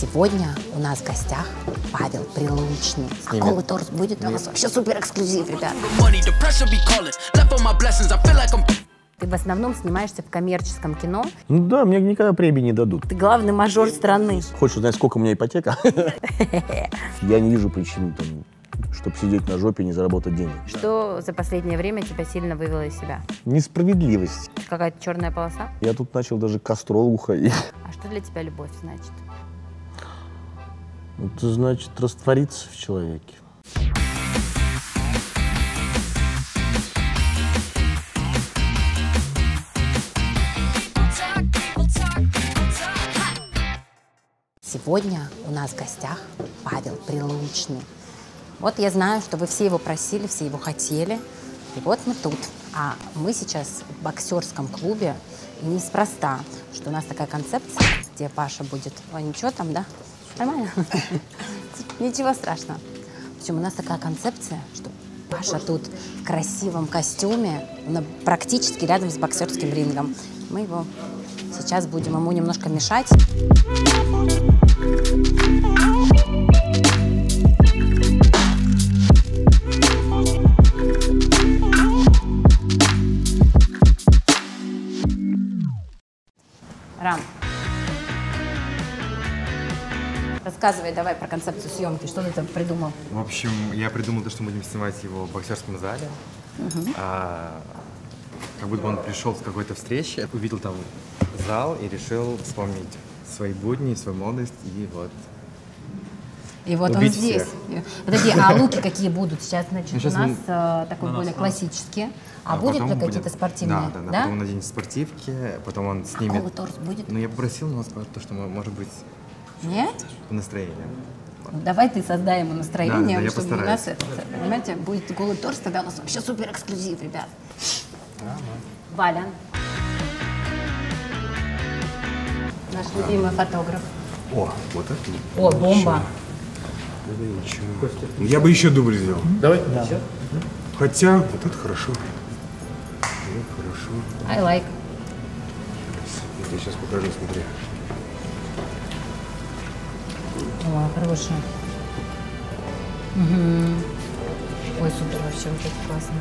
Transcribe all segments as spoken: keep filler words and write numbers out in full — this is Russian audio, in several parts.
Сегодня у нас в гостях Павел Прилучный. А голый торс будет у нас вообще супер эксклюзив, ребят. Ты в основном снимаешься в коммерческом кино. Ну да, мне никогда премии не дадут. Ты главный мажор страны. Хочешь узнать, сколько у меня ипотека? Я не вижу причин, чтобы сидеть на жопе и не заработать денег. Что за последнее время тебя сильно вывело из себя? Несправедливость. Какая-то черная полоса? Я тут начал даже к астрологу ходить. А что для тебя любовь значит? Это значит раствориться в человеке. Сегодня у нас в гостях Павел Прилучный. Вот я знаю, что вы все его просили, все его хотели. И вот мы тут. А мы сейчас в боксерском клубе. И неспроста, что у нас такая концепция, где Паша будет... Ой, ничего там, да? Нормально? Ничего страшного. В общем, у нас такая концепция, что Паша тут в красивом костюме, практически рядом с боксерским рингом. Мы его сейчас будем ему немножко мешать. Рам, рассказывай давай про концепцию съемки. Что ты там придумал? В общем, я придумал то, что мы будем снимать его в боксерском зале. Угу. А, как будто бы он пришел с какой-то встречи, увидел там зал и решил вспомнить свои будни, свою молодость и вот. И вот он здесь. Всех. Подожди, а луки какие будут? Сейчас, значит, ну, сейчас у нас мы... а, такой на более классический. А, а будет ли какие-то спортивные? Да, да, да, да? Потом он наденет спортивки, потом он снимет. А голый торс будет? Ну, я попросил, но он сказал, что, может быть, нет? По настроению. Ну, давай ты создай ему настроение, да, да, чтобы у нас, это, понимаете, будет голый торс, тогда у нас вообще супер эксклюзив, ребят. Ага. Валя. Наш а. любимый фотограф. О, вот это. О, бомба. Это ничего. Я бы еще дубль сделал. Давай. Да. Хотя, вот это хорошо. Вот хорошо. I like. Я тебе сейчас покажу, смотри. О, хорошая. Угу. Ой, супер, вообще, вот это классно.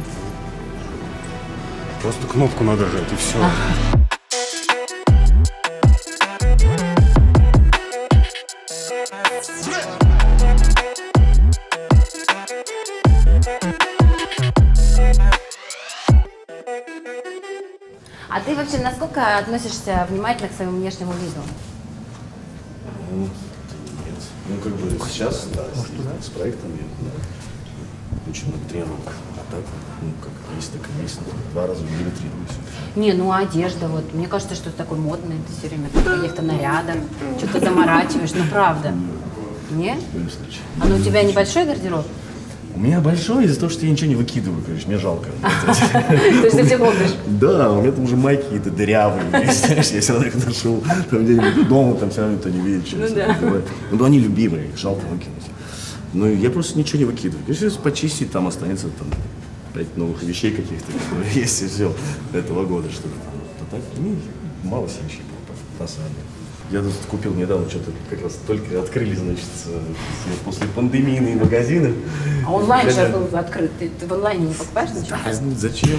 Просто кнопку надо жать, и все. А. А ты вообще насколько относишься внимательно к своему внешнему виду? Ну, нет. Ну, как бы сейчас, да, с, с проектом я очень много тренировок. А так, ну, как есть, так и есть. Два раза в неделю тренируюсь. Не, ну одежда, вот. Мне кажется, что ты такой модный, ты все время в каких-то нарядах, что-то заморачиваешь, ну правда. Нет? В любом случае. А ну у тебя небольшой гардероб? У меня большой из-за того, что я ничего не выкидываю, короче, мне жалко. То есть ты все помнишь? Да, у меня там уже майки какие-то дырявые, знаешь, я всегда их ношу, там где-нибудь дома, там все равно никто не видит. Ну да. Ну они любимые, их жалко выкинуть. Ну я просто ничего не выкидываю. Если почистить, там останется там пять новых вещей каких-то, которые есть и все этого года что-то там. То так, ну, мало вещей было, на самом деле. Я тут купил недавно, что-то как раз только открыли, значит, после пандемийные магазины. А онлайн сейчас был открыт, ты, ты в онлайне не покупаешь ничего? А, зачем?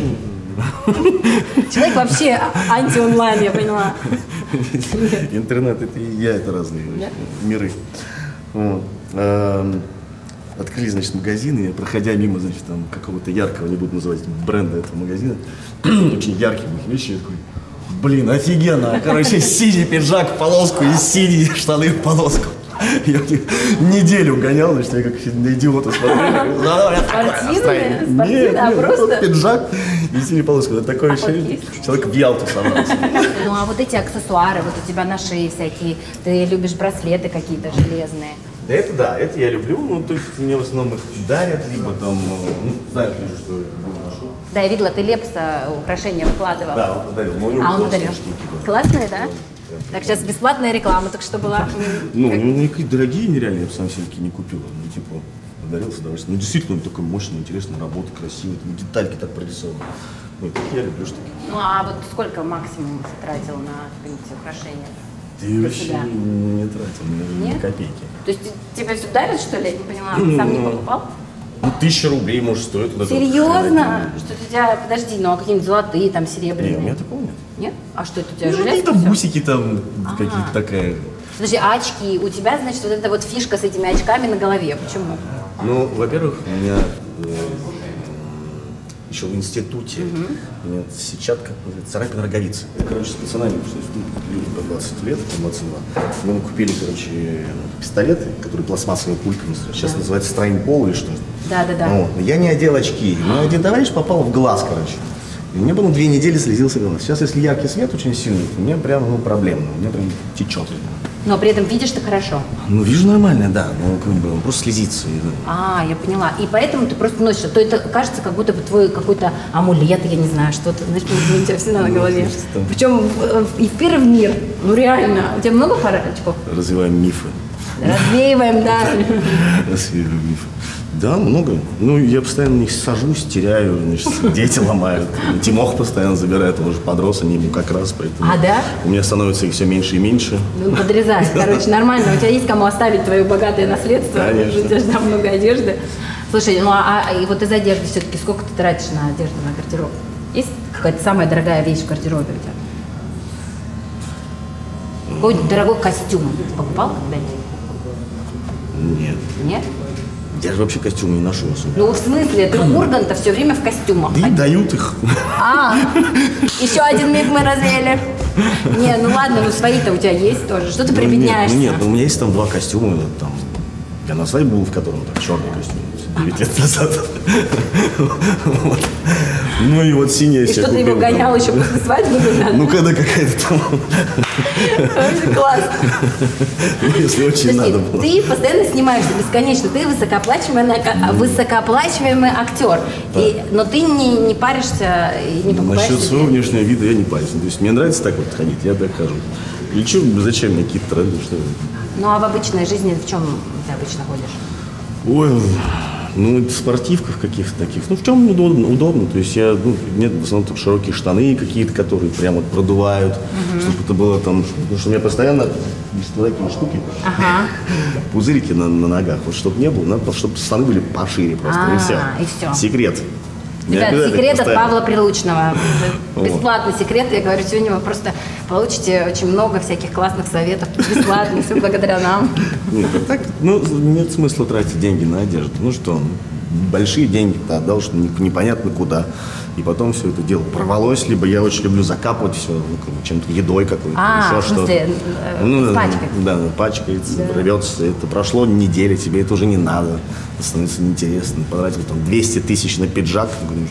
Человек вообще анти-онлайн, я поняла. Интернет, это и я, это разные миры. Вот. Открыли, значит, магазины, я, проходя мимо, значит, там какого-то яркого, не буду называть бренда этого магазина, очень ярких вещей, я такой, блин, офигенно, короче, синий пиджак в полоску и синие штаны в полоску. Я неделю гонял, значит, я как на идиота смотрел. Спортивные? Нет, а просто пиджак и синяя полоска. Это такое ощущение, человек в Ялту собрался. Ну, а вот эти аксессуары, вот у тебя на шее всякие, ты любишь браслеты какие-то железные? Да это да, это я люблю, ну, то есть мне в основном их дарят, либо там, ну, знают люди, что я ношу. Да, я видела, ты Лепса украшения выкладывал. Да, он подарил. А он подарил. Классные, да? Так, сейчас бесплатная реклама только что была. Ну, как... ну, какие дорогие нереально, я бы сам себе не купил. Ну, типа, подарил с удовольствием. Ну, действительно, он такой мощный, интересная работа, красивый, там детальки так прорисованы. Ну, такие я люблю штуки. Ну, а вот сколько максимум ты тратил на какие-нибудь украшения? Да я вообще не тратил ни, ни копейки. То есть тебя все дарят, что ли? Я не поняла, ты сам не покупал? Ну, тысяча рублей, может, стоит. Серьезно? Что у тебя, подожди, ну а какие-нибудь золотые, там, серебряные? Нет, у меня такого нет. Нет? А что это у тебя, Ну, железка? какие-то бусики там, какие-то такая. Подожди, а очки? У тебя, значит, вот эта вот фишка с этими очками на голове. Почему? Ну, во-первых, у меня э, еще в институте у меня сетчатка, царапина роговицы. Я, короче, с пацанами, что люди по двадцать лет, по двадцать два, мы купили, короче, пистолеты, которые пластмассовые пульками, сейчас да. называется страйнпол или что-то. Да-да-да. Вот. Я не одел очки, но один товарищ попал в глаз, короче. И мне было две недели слезился глаз. Сейчас, если яркий свет очень сильный, то мне прям ну, проблемно, у меня прям течет. Но при этом видишь ты хорошо. Ну, вижу нормально, да, но как бы он просто слезится. И, да. А, я поняла. И поэтому ты просто носишь, то это кажется, как будто бы твой какой-то амулет, я не знаю, что-то, знаешь, у тебя всегда на голове. Причем и в первый мир, ну реально. У тебя много пар очков? Развиваем мифы. Развеиваем, да. Развеиваем мифы. Да, много. Ну, я постоянно на них сажусь, теряю, значит, дети ломают. Тимох постоянно забирает, он уже подрос, они ему как раз, поэтому... А, да? У меня становится их все меньше и меньше. Ну, подрезать, короче, нормально. У тебя есть кому оставить твое богатое наследство? Конечно. У тебя же там много одежды. Слушай, ну, а, а и вот из одежды все-таки сколько ты тратишь на одежду, на гардероб? Есть какая-то самая дорогая вещь в гардеробе у тебя? Какой-нибудь дорогой костюм ты покупал когда-нибудь? Нет. Нет? Я же вообще костюмы не ношу особо. Ну, в смысле? Ты Ургант-то все время в костюмах. Да и дают их. А, еще один миф мы развеяли. Не, ну ладно, ну свои-то у тебя есть тоже. Что ты Ну, прибедняешься? Нет, ну, у меня есть там два костюма. Там, я на свадьбе был, в котором так, черный костюм. девять лет назад. Вот. Ну и вот синяя. И что ты его гонял еще после свадьбы? Ну, когда какая-то там... Класс. Если очень надо было. Ты постоянно снимаешься бесконечно. Ты высокооплачиваемый, высокооплачиваемый актер. И, но ты не, не паришься и не покупаешь Насчет себе. своего внешнего вида я не парюсь. То есть мне нравится так вот ходить, я так хожу. И что, зачем мне какие-то тренды, что ли? Ну а в обычной жизни в чем ты обычно ходишь? Ой, ну, в спортивках каких-то таких. Ну, в чем удобно, удобно. То есть я, ну, нет, в основном там широкие штаны какие-то, которые прям вот продувают, uh-huh. чтобы это было там, потому что у меня постоянно есть вот такие штуки, ага. пузырики на, на ногах. Вот чтобы не было, надо, чтобы штаны были пошире просто, А, и все. и все. Секрет. Ребят, секрет от постоянно. Павла Прилучного. Бесплатный секрет. Я говорю, сегодня вы просто получите очень много всяких классных советов. Бесплатно, все благодаря нам. Нет, а так, ну, нет смысла тратить деньги на одежду. Ну что, ну, большие деньги ты отдал, что непонятно куда. И потом все это дело порвалось, либо я очень люблю закапывать все, ну, как бы чем-то едой какой-то, А, еще в смысле, что-то. Ну, пачкать. Да, пачкается, Да. рвется. Это прошло неделя, тебе это уже не надо. Это становится неинтересно. Потратил там двести тысяч на пиджак. Говорю,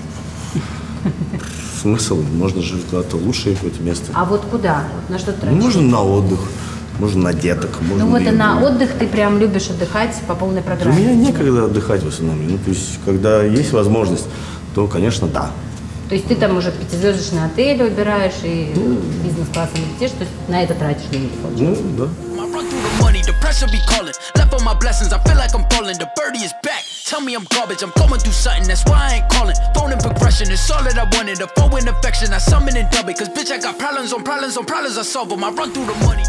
смысл? Можно же куда-то лучшее какое-то место. А вот куда? Вот на что ты Ну, тратишь? можно на отдых, можно на деток. Можно Ну вот и на еду. отдых ты прям любишь отдыхать по полной У программе. меня некогда отдыхать в основном. Ну, то есть, когда есть возможность, то, конечно, да. То есть ты там уже пятизвездочный отель выбираешь и бизнес-классом летишь, то есть на это тратишь деньги, получается. Ну, да. I run through the money, the pressure be calling. Left on my blessings, I feel like I'm falling. The birdie is back. Tell me I'm garbage, I'm going through something, that's why I ain't calling. Phone in progression, it's all that I wanted. A foe in affection, I summon and dub it. Cause bitch, I got problems on problems on problems, I solve them. I run through the money.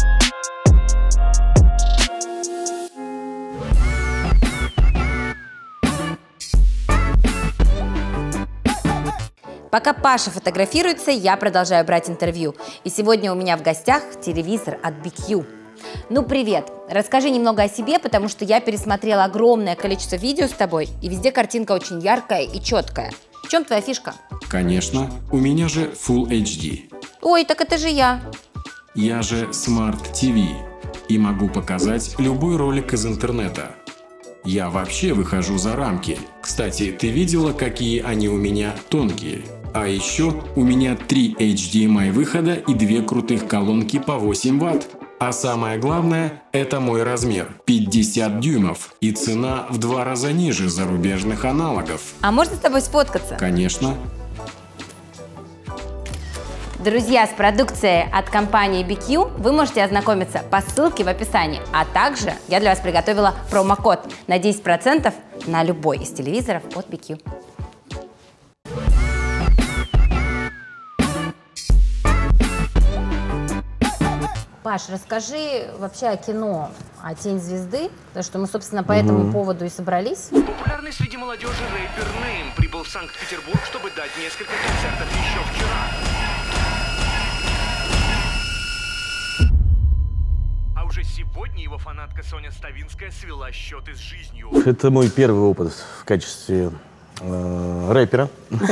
Пока Паша фотографируется, я продолжаю брать интервью. И сегодня у меня в гостях телевизор от би кью. Ну, привет! Расскажи немного о себе, потому что я пересмотрела огромное количество видео с тобой, и везде картинка очень яркая и четкая. В чем твоя фишка? Конечно, у меня же Full эйч ди. Ой, так это же я. Я же Smart ти ви и могу показать любой ролик из интернета. Я вообще выхожу за рамки. Кстати, ты видела, какие они у меня тонкие? А еще у меня три эйч ди эм ай выхода и две крутых колонки по восемь ватт. А самое главное, это мой размер – пятьдесят дюймов. И цена в два раза ниже зарубежных аналогов. А можно с тобой сфоткаться? Конечно. Друзья, с продукцией от компании би кью вы можете ознакомиться по ссылке в описании. А также я для вас приготовила промокод на десять процентов на любой из телевизоров от би кью. Паш, расскажи вообще о кино, о «Тень звезды», потому что мы, собственно, по этому mm-hmm. поводу и собрались. Популярный среди молодежи рэпер Нэйм прибыл в Санкт-Петербург, чтобы дать несколько концертов еще вчера. А уже сегодня его фанатка Соня Ставинская свела счеты с жизнью. Это мой первый опыт в качестве э, рэпера.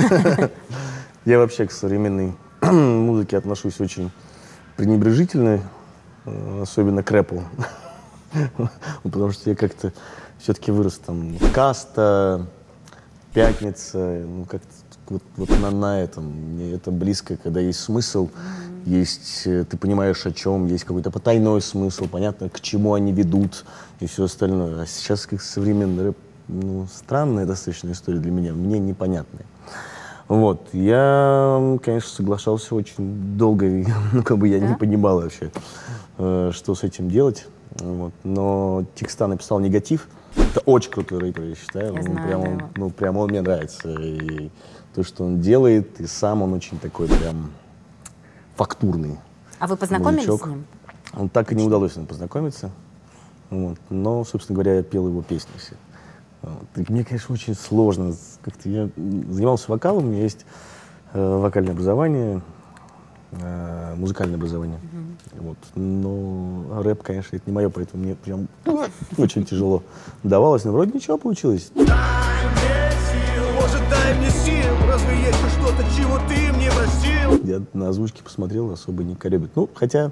Я вообще к современной музыке отношусь очень пренебрежительно, особенно к рэпу. Потому что я как-то все-таки вырос там Каста, Пятница, ну как-то вот, вот на, на этом. Мне это близко, когда есть смысл, есть, ты понимаешь о чем, есть какой-то потайной смысл, понятно, к чему они ведут и все остальное. А сейчас как современный рэп, ну, странная достаточно история для меня, мне непонятная. Вот, я, конечно, соглашался очень долго, ну, как бы я да? не понимал вообще, э, что с этим делать, вот. Но текста написал «Негатив», это очень крутой рэпер, я считаю, я знаю, прям, он, ну, прям он мне нравится, и то, что он делает, и сам он очень такой прям фактурный. А вы познакомились мужичок. с ним? Он так и не удалось с ним познакомиться, вот. Но, собственно говоря, я пел его песни все. Вот. Мне, конечно, очень сложно. Как-то я занимался вокалом, у меня есть э, вокальное образование, э, музыкальное образование. Mm-hmm. Вот. Но рэп, конечно, это не мое, поэтому мне прям очень тяжело давалось. Но вроде ничего получилось. Дай мне сил, может, дай мне сил, разве есть что-то, чего ты мне простил? Я на озвучке посмотрел, особо не коребит. Ну, хотя,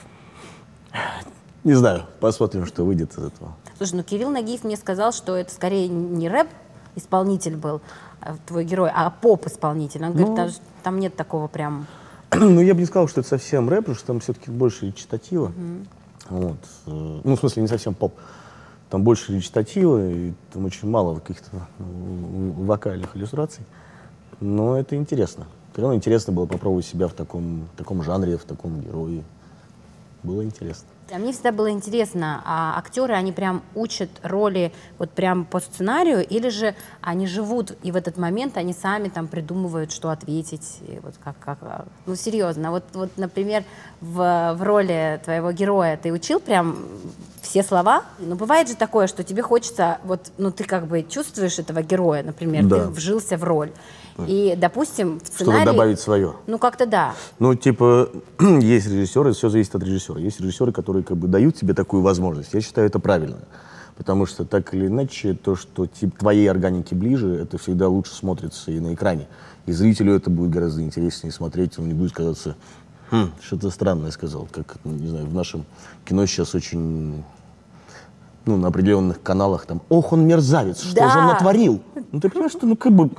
не знаю, посмотрим, что выйдет из этого. Слушай, ну Кирилл Нагиев мне сказал, что это скорее не рэп-исполнитель был, твой герой, а поп-исполнитель. Он говорит, ну, там, там нет такого прям... Ну, я бы не сказал, что это совсем рэп, потому что там все-таки больше речитатива. Mm-hmm. Вот. Ну, в смысле, не совсем поп. Там больше речитатива, и там очень мало каких-то вокальных иллюстраций. Но это интересно. Все равно интересно было попробовать себя в таком, в таком жанре, в таком герое. Было интересно. А мне всегда было интересно, а актеры, они прям учат роли вот прям по сценарию, или же они живут, и в этот момент они сами там придумывают, что ответить, и вот как, как, ну серьезно, вот, вот например, в, в роли твоего героя ты учил прям все слова, но бывает же такое, что тебе хочется, вот, ну ты как бы чувствуешь этого героя, например, да. Ты вжился в роль. И, допустим, в сценарии... Что-то добавить свое. Ну, как-то да. Ну, типа, есть режиссеры, все зависит от режиссера. Есть режиссеры, которые как бы дают тебе такую возможность. Я считаю, это правильно. Потому что так или иначе, то, что типа, твоей органике ближе, это всегда лучше смотрится и на экране. И зрителю это будет гораздо интереснее смотреть, он не будет казаться, хм, что-то странное сказал. Как, не знаю, в нашем кино сейчас очень... Ну, на определенных каналах там, ох, он мерзавец, что да. же он натворил? Ну, ты понимаешь, что, ну, как бы...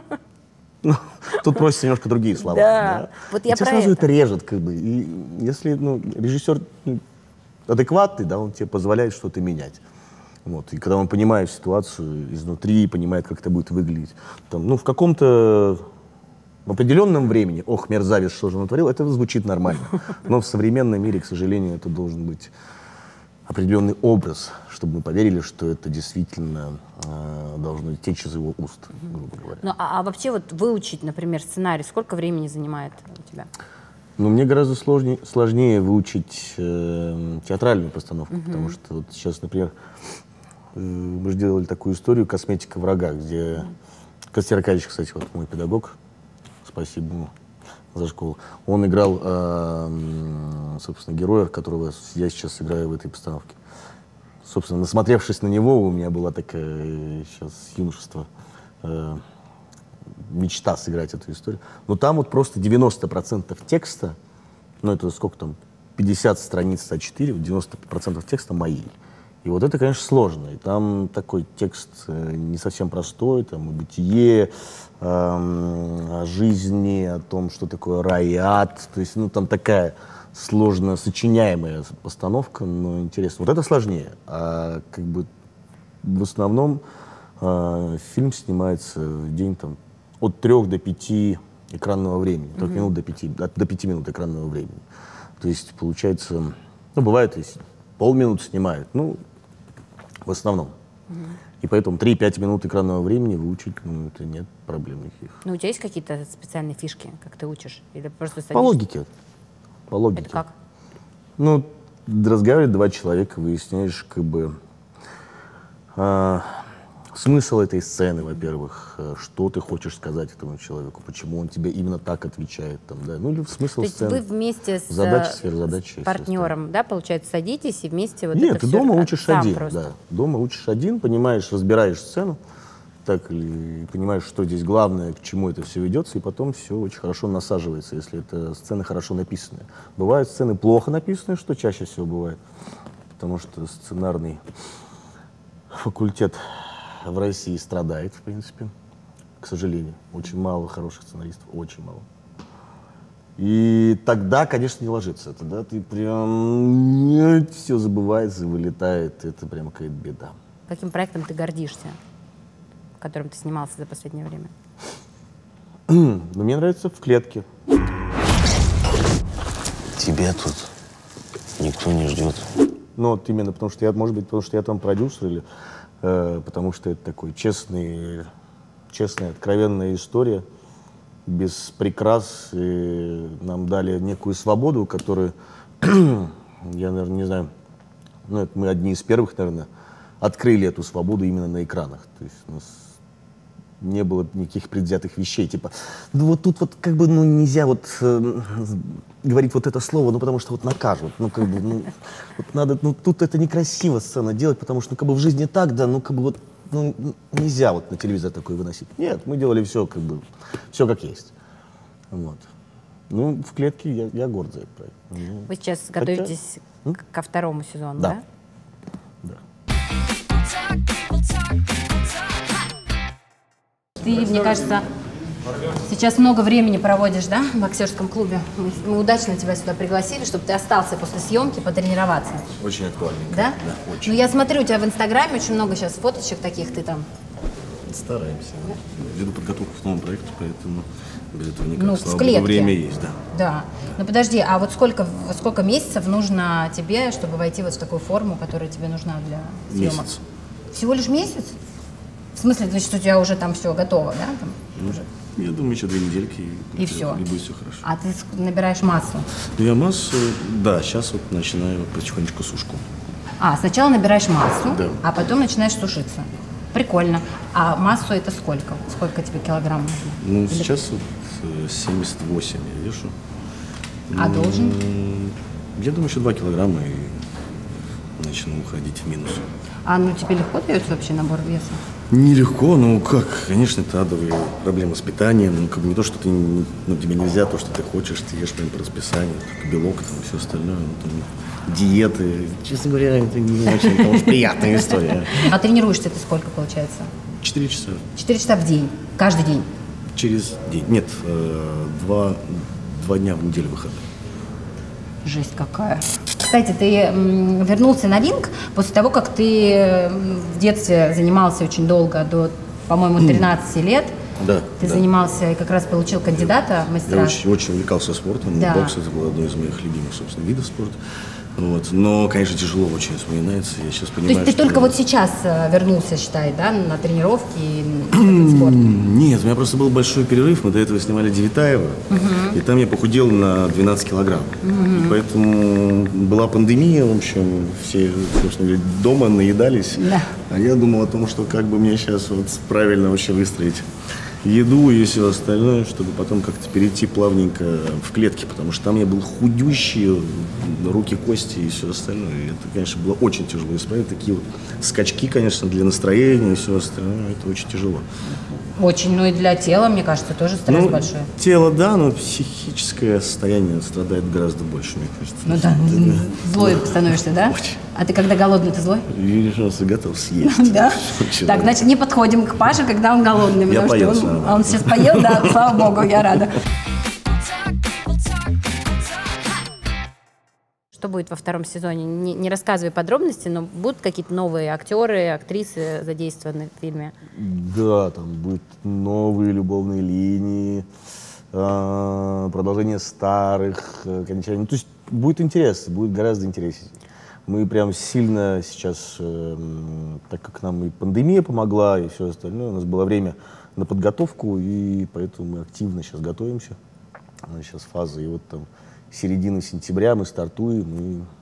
Тут просятся немножко другие слова. Да. Да. Вот я и тебя про сразу это. это режет, как бы. И если ну, режиссер адекватный, да, он тебе позволяет что-то менять. Вот. И когда он понимает ситуацию изнутри, понимает, как это будет выглядеть, там, ну, в каком-то в определенном времени, ох, мерзавец, что же он натворил, это звучит нормально. Но в современном мире, к сожалению, это должен быть определенный образ, чтобы мы поверили, что это действительно э, должно течь из его уст, грубо говоря. Ну, а, а вообще вот выучить, например, сценарий, сколько времени занимает у тебя? Ну, мне гораздо сложнее, сложнее выучить э, театральную постановку, uh-huh. потому что вот сейчас, например, э, мы же делали такую историю «Косметика врага», где uh-huh. Костя Аркадьевич, кстати, вот мой педагог, спасибо ему за школу, он играл, э, собственно, героя, которого я сейчас играю в этой постановке. Собственно, насмотревшись на него, у меня была такая сейчас юношество, э, мечта сыграть эту историю. Но там вот просто девяносто процентов текста, ну это сколько там, пятьдесят страниц а четыре, девяносто процентов текста мои. И вот это, конечно, сложно. И там такой текст э, не совсем простой, там о бытие, э, о жизни, о том, что такое рай и ад. То есть, ну, там такая сложно сочиняемая постановка, но интересно. Вот это сложнее. А как бы в основном э, фильм снимается в день там от трех до пяти экранного времени, трех mm-hmm. минут до пяти, от, до пяти минут экранного времени. То есть, получается, ну, бывает, если полминуты снимают, ну, в основном. Mm-hmm. И поэтому три-пять минут экранного времени выучить, ну, это нет проблем никаких. Ну, у тебя есть какие-то специальные фишки, как ты учишь? Или просто По логике. По логике. Это как? Ну, разговаривают два человека, выясняешь, как бы, а, смысл этой сцены, во-первых, что ты хочешь сказать этому человеку, почему он тебе именно так отвечает, там, да, ну или смысл То есть сцены. вы вместе с, задачи, сверхзадачи, с партнером, да, получается, садитесь и вместе вот Нет, это ты все дома учишь сам один, просто. да, дома учишь один, понимаешь, разбираешь сцену, так или понимаешь, что здесь главное, к чему это все ведется, и потом все очень хорошо насаживается, если это сцены хорошо написанные. Бывают сцены плохо написанные, что чаще всего бывает, потому что сценарный факультет в России страдает, в принципе, к сожалению. Очень мало хороших сценаристов, очень мало. И тогда, конечно, не ложится. Тогда ты прям все забывается, вылетает. Это прям какая-то беда. Каким проектом ты гордишься, в котором ты снимался за последнее время? Ну, мне нравится «В клетке». Тебя тут никто не ждет. Ну, вот именно потому, что я, может быть, потому что я там продюсер, или э, потому что это такой честный, честная, откровенная история, без прикрас. И нам дали некую свободу, которую, я, наверное, не знаю, ну, это мы одни из первых, наверное, открыли эту свободу именно на экранах. То есть у нас не было никаких предвзятых вещей, типа, ну вот тут вот как бы, ну нельзя вот э, говорить вот это слово, ну потому что вот накажут, ну как бы, ну вот надо, ну тут это некрасиво сцена делать, потому что, ну как бы в жизни так, да, ну как бы вот, ну нельзя вот на телевизор такое выносить. Нет, мы делали все как бы, все как есть, вот. Ну, «В клетке» я, я горд за этот проект. Ну, Вы сейчас хотя... готовитесь М? ко второму сезону, Да. да? Да. Ты, мне кажется, сейчас много времени проводишь, да, в боксерском клубе. Мы, мы удачно тебя сюда пригласили, чтобы ты остался после съемки потренироваться. Очень актуально. Да? Да, очень. Ну, я смотрю, у тебя в Инстаграме очень много сейчас фоточек таких, ты там. Стараемся. Веду подготовку к новому проекту, поэтому без этого никак. Ну, в Слава клетке. богу, время есть, да. Да. Ну, подожди, а вот сколько, сколько месяцев нужно тебе, чтобы войти вот в такую форму, которая тебе нужна для съемок? Месяц. Всего лишь месяц? В смысле, значит, у тебя уже там все готово, да? Там Ну, уже. Я думаю, еще две недельки, И все. И будет все хорошо. А ты ск- набираешь массу? Ну, я массу, да, сейчас вот начинаю потихонечку сушку. А, сначала набираешь массу, Да. а потом начинаешь сушиться. Прикольно. А массу это сколько? Сколько тебе килограмм нужно? Ну, Или- сейчас вот э, семьдесят восемь я вешу. А М, должен? Я думаю, еще два килограмма и начну уходить в минус. А ну тебе легко дается вообще набор веса? Нелегко, ну как, конечно, это адовые проблемы с питанием, ну как бы не то, что ты, не- ну тебе нельзя то, что ты хочешь, ты ешь прям по расписанию, только белок там и все остальное, ну, там, диеты, честно говоря, это не очень потому что приятная история. А тренируешься ты сколько получается? Четыре часа Четыре часа в день, каждый день. через день, нет, э, два, два дня в неделю выходных. Жесть какая. Кстати, ты м, вернулся на ринг после того, как ты м, в детстве занимался очень долго, до, по-моему, тринадцати лет. Да, Ты да. занимался и как раз получил кандидата в мастера. Я очень, очень увлекался спортом, Да. бокс это был одно из моих любимых, собственно, видов спорта. Вот. Но, конечно, тяжело очень вспоминается. Я сейчас То понимаю, есть ты что... только вот сейчас э, вернулся, считай, да, на тренировки и на этот спорт? Нет, у меня просто был большой перерыв. Мы до этого снимали Девятаева, и там я похудел на двенадцать килограмм. И поэтому была пандемия, в общем, все, собственно говоря, дома наедались. Да. А я думал о том, что как бы мне сейчас вот правильно вообще выстроить еду и все остальное, чтобы потом как-то перейти плавненько в клетки, потому что там я был худющий, руки, кости и все остальное. И это, конечно, было очень тяжело исправить. Такие вот скачки, конечно, для настроения и все остальное, это очень тяжело. Очень, ну и для тела, мне кажется, тоже стресс Ну, большой. тело, да, но психическое состояние страдает гораздо больше, мне кажется. Ну да, злой становишься, да? Очень. А ты когда голодный, ты злой? И решился, готов съесть. Да? Очень Так, рад. значит, не подходим к Паше, когда он голодный. Я потому поел, что всё он, нормально. он сейчас поел, да, слава богу, я рада. Что будет во втором сезоне? Не, не рассказывай подробности, но будут какие-то новые актеры, актрисы задействованы в фильме? Да, там будут новые любовные линии, а, продолжение старых, э, окончание. Ну, то есть будет интересно, будет гораздо интереснее. Мы прям сильно сейчас, э, м, так как нам и пандемия помогла, и все остальное, у нас было время на подготовку, и поэтому мы активно сейчас готовимся. У нас сейчас фаза, и вот там середина сентября мы стартуем, и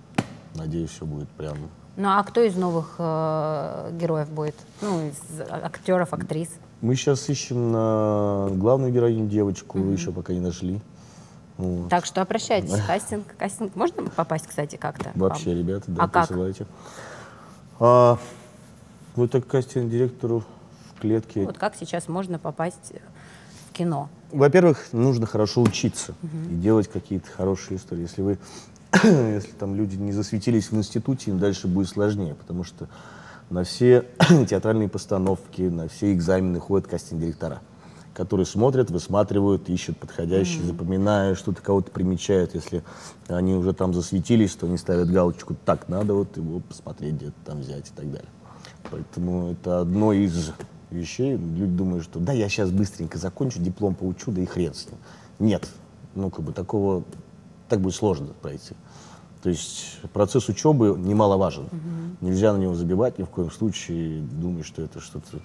надеюсь, все будет прям... Ну а кто из новых э, героев будет? Ну, из актеров, актрис? Мы сейчас ищем на главную героиню девочку, mm-hmm. еще пока не нашли. Вот. Так что обращайтесь, кастинг, кастинг. Можно попасть, кстати, как-то? Вообще, вам? ребята, да, а присылайте. Как? А, вот так кастинг-директору в клетке. Вот как сейчас можно попасть в кино? Во-первых, нужно хорошо учиться угу. и делать какие-то хорошие истории. Если вы, если там люди не засветились в институте, им дальше будет сложнее, потому что на все театральные постановки, на все экзамены ходят кастинг-директора, которые смотрят, высматривают, ищут подходящих, mm-hmm. запоминают, что-то кого-то примечают. Если они уже там засветились, то они ставят галочку, так, надо вот его посмотреть, где-то там взять и так далее. Поэтому это одно из вещей. Люди думают, что да, я сейчас быстренько закончу, диплом получу, да и хрен с ним. Нет, ну как бы такого, так будет сложно пройти. То есть процесс учебы немаловажен. Mm-hmm. Нельзя на него забивать ни в коем случае, думать, что это что-то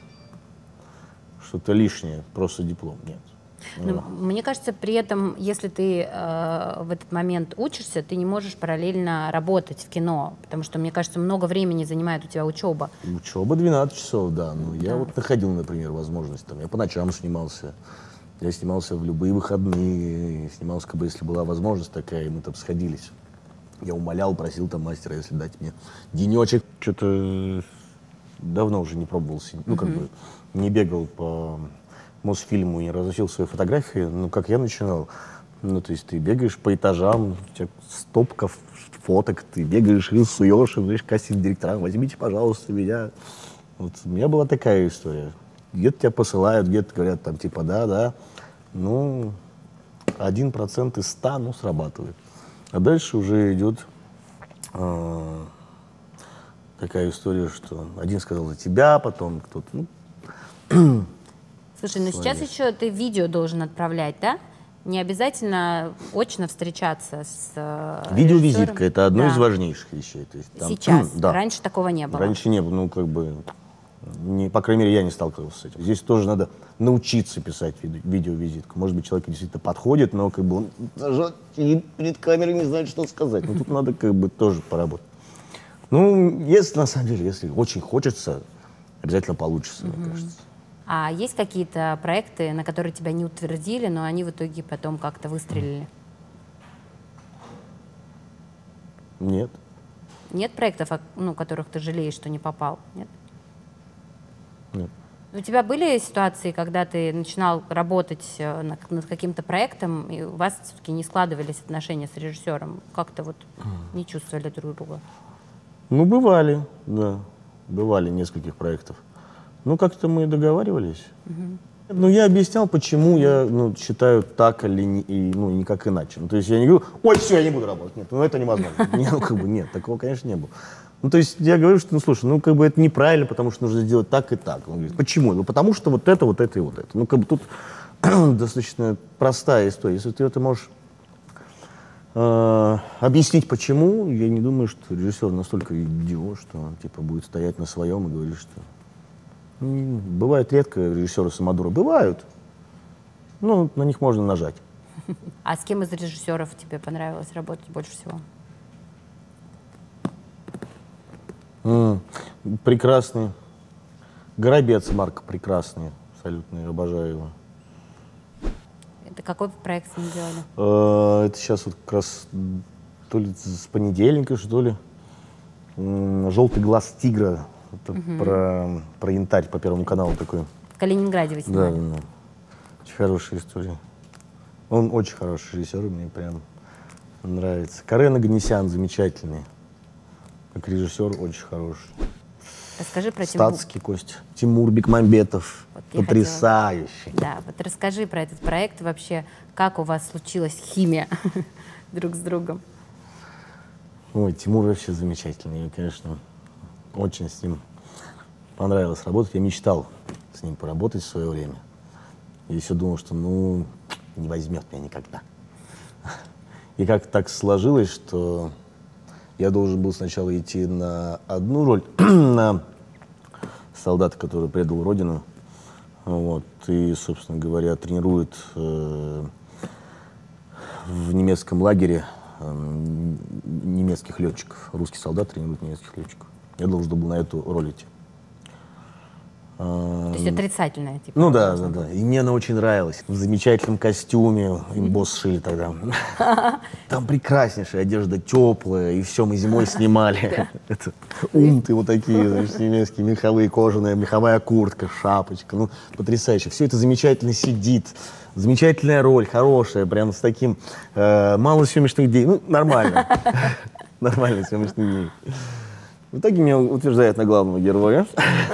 что-то лишнее, просто диплом. Нет. Но, мне кажется, при этом, если ты э, в этот момент учишься, ты не можешь параллельно работать в кино, потому что, мне кажется, много времени занимает у тебя учеба. Учеба двенадцать часов, да. Ну, да. Я вот находил, например, возможность. Там, я по ночам снимался. Я снимался в любые выходные. Снимался, как бы, если была возможность такая, и мы там сходились. Я умолял, просил там мастера, если дать мне денечек. Что-то давно уже не пробовал. Ну, как бы не бегал по Мосфильму и не разносил свои фотографии. Ну, как я начинал. Ну, то есть ты бегаешь по этажам, у тебя стопка фоток, ты бегаешь и суешь, и говоришь кастинг-директорам, возьмите, пожалуйста, меня. Вот у меня была такая история. Где-то тебя посылают, где-то говорят там типа да, да. Ну, один процент из ста, ну, срабатывает. А дальше уже идет э, такая история, что один сказал за тебя, потом кто-то, ну... Слушай, ну сейчас еще ты видео должен отправлять, да? Не обязательно очно встречаться с э, Видеовизитка — это одно да. из важнейших вещей. То есть, там, сейчас. Да. Раньше такого не было. Раньше не было, ну, как бы... Не, по крайней мере, я не сталкивался с этим. Здесь тоже надо научиться писать виде, видеовизитку. Может быть, человек действительно подходит, но как бы он даже перед камерой не знает, что сказать. Но тут надо как бы тоже поработать. Ну, если на самом деле, если очень хочется, обязательно получится, Mm-hmm. мне кажется. А есть какие-то проекты, на которые тебя не утвердили, но они в итоге потом как-то выстрелили? Нет. Нет проектов, ну, которых ты жалеешь, что не попал? Нет? Нет. У тебя были ситуации, когда ты начинал работать над, над каким-то проектом, и у вас все-таки не складывались отношения с режиссером? Как-то вот не чувствовали друг друга? Ну, бывали, да. Бывали нескольких проектов. Ну, как-то мы договаривались. Угу. Ну, я объяснял, почему я ну, считаю так или не, и, ну, никак иначе. Ну, то есть я не говорю, ой, все, я не буду работать. Нет, ну это невозможно. Нет, ну, как бы, нет, такого, конечно, не было. Ну, то есть я говорю, что, ну, слушай, ну, как бы это неправильно, потому что нужно сделать так и так. Он говорит, почему? Ну, потому что вот это, вот это и вот это. Ну, как бы тут достаточно простая история. Если ты это можешь э, объяснить, почему, я не думаю, что режиссер настолько идиот, что он, типа, будет стоять на своем и говорить, что... Бывает редко режиссеры самодуры. Бывают. Ну, на них можно нажать. А с кем из режиссеров тебе понравилось работать больше всего? Mm, прекрасный. Горобец Марк прекрасный. Абсолютно, я обожаю его. Это какой проект с ним делали? Uh, это сейчас вот как раз то ли с понедельника, что ли. Mm, «Желтый глаз тигра». Это угу. про, про янтарь по Первому каналу такой. В Калининграде вы снимали? Да, да, да. Очень хорошая история. Он очень хороший режиссер, мне прям нравится. Карен Оганесян замечательный. Как режиссер очень хороший. Расскажи про Тимур. Статский Кость. Тимур Бекмамбетов. Вот потрясающий. Хотела... Да, вот расскажи про этот проект вообще. Как у вас случилась химия друг с другом? Ой, Тимур вообще замечательный. Я, конечно... Очень с ним понравилось работать. Я мечтал с ним поработать в свое время. И все думал, что ну не возьмет меня никогда. И как так сложилось, что я должен был сначала идти на одну роль, на солдата, который предал родину. Вот, и, собственно говоря, тренирует э, в немецком лагере э, немецких летчиков. Русский солдат тренирует немецких летчиков. Я должен был на эту роль идти. То есть отрицательная, типа? Ну да, да, да. И мне она очень нравилась. В замечательном костюме, им босс шили тогда. Там прекраснейшая одежда, теплая, и все мы зимой снимали. Это унты вот такие, значит, немецкие, меховые, кожаные, меховая куртка, шапочка. Ну, потрясающе. Все это замечательно сидит. Замечательная роль, хорошая, прям с таким э, мало съемочных дней. Ну, нормально. Нормально съемочных дней. В итоге меня утверждают на главного героя,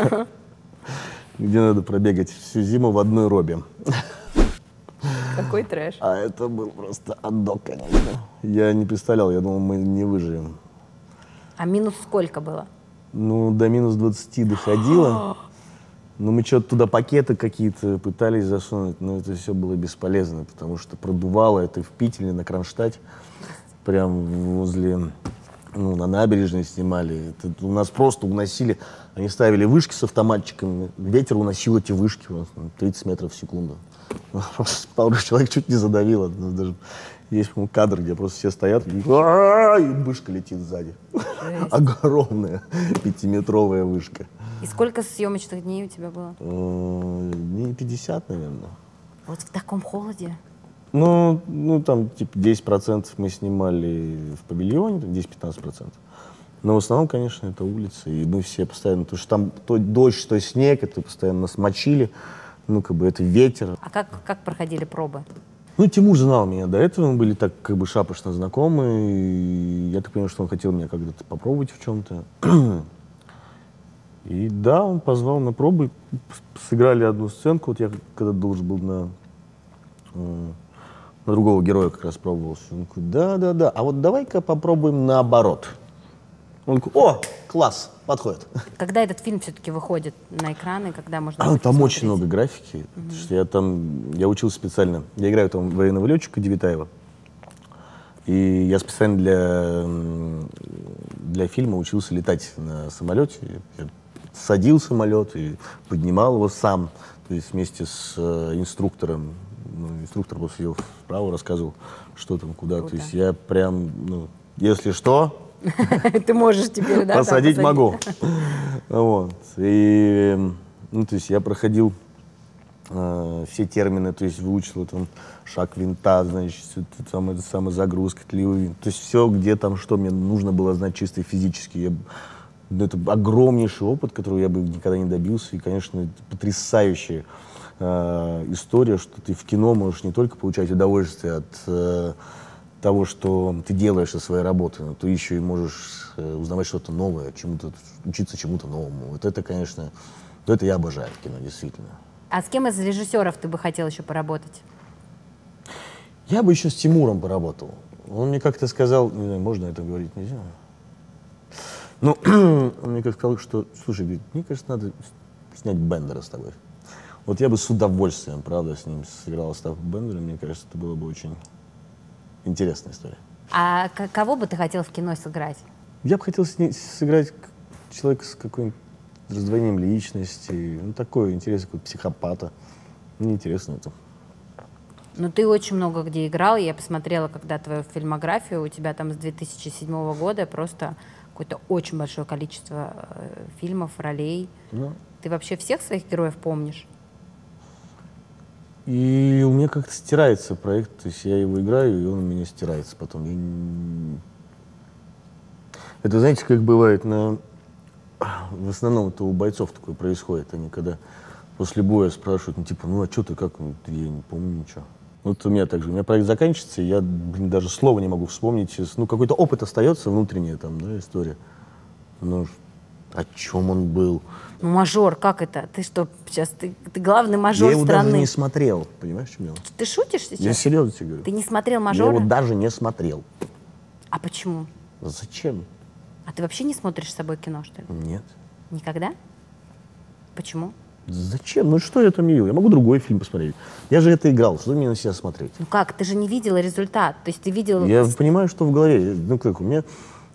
где надо пробегать всю зиму в одной робе. Какой трэш. А это был просто адок, конечно. Я не представлял, я думал, мы не выживем. А минус сколько было? Ну, до минус двадцати доходило. Но мы что-то туда пакеты какие-то пытались засунуть, но это все было бесполезно, потому что продувало это в Питере, на Кронштадте, прям возле, ну, на набережной снимали. Это у нас просто уносили, они ставили вышки с автоматчиками, ветер уносил эти вышки тридцать метров в секунду. Пару человек чуть не задавило. Даже есть, по-моему, кадр, где просто все стоят, и, и вышка летит сзади. Огромная пятиметровая вышка. И сколько съемочных дней у тебя было? Дней пятьдесят, наверное. Вот в таком холоде? Ну, ну там, типа, десять процентов мы снимали в павильоне, десять-пятнадцать процентов. Но в основном, конечно, это улица, и мы все постоянно, потому что там то дождь, то снег, это постоянно нас мочили, ну, как бы, это ветер. А как, как проходили пробы? Ну, Тимур знал меня до этого, мы были так, как бы, шапошно знакомы, и я так понимаю, что он хотел меня когда-то попробовать в чем-то. И да, он позвал на пробы, сыграли одну сценку, вот я когда должен был на, на другого героя как раз пробовался. Он говорит, да-да-да, а вот давай-ка попробуем наоборот. Он говорит, о, класс, подходит. Когда этот фильм все-таки выходит на экраны, когда можно а, будет Там посмотреть? очень много графики, mm-hmm. потому что я там, я учился специально, я играю там военного летчика Девитаева, и я специально для, для фильма учился летать на самолете. Я садил самолет и поднимал его сам, то есть вместе с э, инструктором. Ну, инструктор просто сидел вправо, рассказывал, что там, куда. Круто. То есть я прям, ну, если что, ты можешь теперь, да, посадить могу. Вот. И, ну, то есть я проходил э, все термины, то есть выучил там шаг винта, значит, самая, самая загрузка, тлевый винт. То есть все, где там, что мне нужно было знать чисто физически. Я, ну, это огромнейший опыт, которого я бы никогда не добился. И, конечно, это потрясающая э, история, что ты в кино можешь не только получать удовольствие от э, того, что ты делаешь со своей работы, но ты еще и можешь э, узнавать что-то новое, чему-то, учиться чему-то новому. Вот это, конечно, ну, это я обожаю в кино, действительно. А с кем из режиссеров ты бы хотел еще поработать? Я бы еще с Тимуром поработал. Он мне как-то сказал, не знаю, можно это говорить, нельзя? Ну, он мне как сказал, что, слушай, говорит, мне кажется, надо снять Бендера с тобой. Вот я бы с удовольствием, правда, с ним сыграл Остапа Бендера, мне кажется, это было бы очень интересная история. А кого бы ты хотел в кино сыграть? Я бы хотел с ней сыграть человека с каким-нибудь раздвоением личности, ну, такой интересный, какой-то психопата. Мне интересно это. Ну, ты очень много где играл, я посмотрела, когда твою фильмографию, у тебя там с две тысячи седьмого года просто какое-то очень большое количество э, фильмов, ролей. Ну. Ты вообще всех своих героев помнишь? И у меня как-то стирается проект, то есть я его играю, и он у меня стирается потом. Я не... Это, знаете, как бывает, на... в основном это у бойцов такое происходит. Они когда после боя спрашивают, ну типа, ну а что ты, как? Ну, я не помню ничего. Вот у меня так же, у меня проект заканчивается, и я, блин, даже слова не могу вспомнить. Ну, какой-то опыт остается, внутренняя там, да, история. Ну, о чем он был? Ну, мажор, как это? Ты что, сейчас, ты, ты главный мажор страны. Я его страны. даже не смотрел, понимаешь, в чем дело? Ты шутишь сейчас? Я серьезно тебе говорю. Ты не смотрел мажора? Я его даже не смотрел. А почему? Зачем? А ты вообще не смотришь с собой кино, что ли? Нет. Никогда? Почему? Зачем? Ну что я там видел? Я могу другой фильм посмотреть. Я же это играл, что мне на себя смотреть? Ну как? Ты же не видел результат. То есть ты видел... Я понимаю, что в голове. Ну как, у меня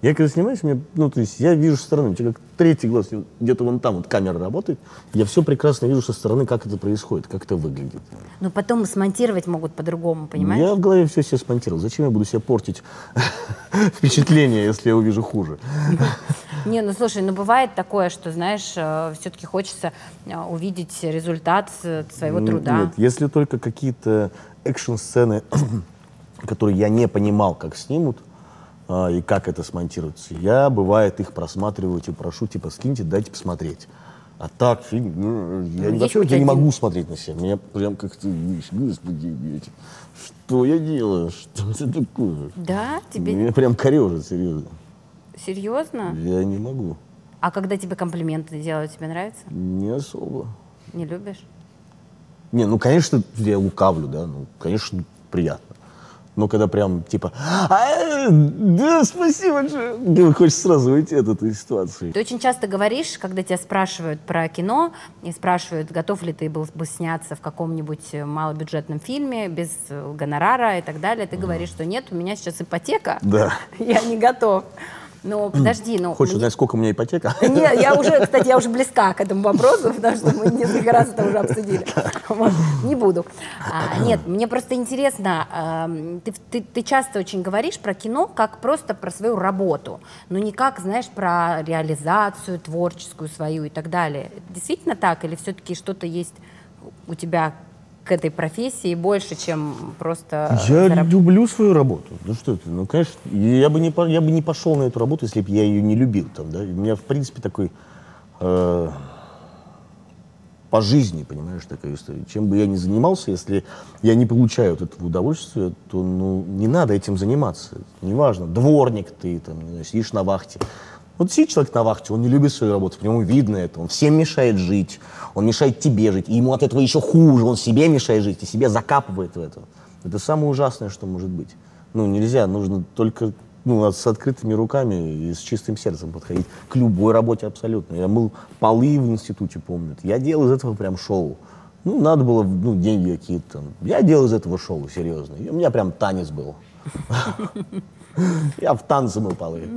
Я когда снимаюсь, мне, ну, то есть я вижу со стороны, у тебя как третий глаз, где-то вон там вот камера работает, я все прекрасно вижу со стороны, как это происходит, как это выглядит. Но потом смонтировать могут по-другому, понимаешь? Я в голове все себе смонтировал. Зачем я буду себе портить впечатление, если я увижу хуже? Не, ну слушай, ну бывает такое, что, знаешь, все-таки хочется увидеть результат своего труда. Нет, если только какие-то экшн-сцены, которые я не понимал, как снимут, а, и как это смонтируется, я, бывает, их просматриваю, типа, прошу, типа, скиньте, дайте посмотреть. А так, фильм, ну, я, Ну, вообще, я один... не могу смотреть на себя. Меня прям как-то, господи, что я делаю, что это такое? Да? Тебе... Меня прям корежит, серьезно. Серьезно? Я не могу. А когда тебе комплименты делают, тебе нравится? Не особо. Не любишь? Не, ну, конечно, я лукавлю, да, ну, конечно, приятно. Но когда прям, типа, а, да, спасибо, же, хочешь сразу уйти от этой ситуации. Ты очень часто говоришь, когда тебя спрашивают про кино, и спрашивают, готов ли ты был бы сняться в каком-нибудь малобюджетном фильме, без гонорара и так далее, ты говоришь, что нет, у меня сейчас ипотека, да. Я не готов. Но подожди, ну... Хочешь мне... узнать, сколько у меня ипотека? Нет, я уже, кстати, я уже близка к этому вопросу, потому что мы несколько раз это уже обсудили. Вот. Не буду. А, нет, мне просто интересно, э, ты, ты, ты часто очень говоришь про кино как просто про свою работу, но не как, знаешь, про реализацию творческую свою и так далее. Действительно так? Или все-таки что-то есть у тебя к этой профессии больше, чем просто... Я зараб... люблю свою работу. Ну что это, ну конечно, я бы не, я бы не пошел на эту работу, если бы я ее не любил. Там, да? У меня, в принципе, такой э, по жизни, понимаешь, такая история. Чем бы я ни занимался, если я не получаю от этого удовольствия, то ну, не надо этим заниматься. Неважно, дворник ты, там, не знаю, сидишь на вахте. Вот сидит человек на вахте, он не любит свою работу, по нему видно это, он всем мешает жить, он мешает тебе жить, и ему от этого еще хуже, он себе мешает жить, и себе закапывает в это. Это самое ужасное, что может быть. Ну, нельзя, нужно только ну, с открытыми руками и с чистым сердцем подходить к любой работе абсолютно. Я мыл полы в институте, помню, я делал из этого прям шоу. Ну, надо было, ну, деньги какие-то там. Я делал из этого шоу, серьезно. И у меня прям танец был. Я в танце мыл полы.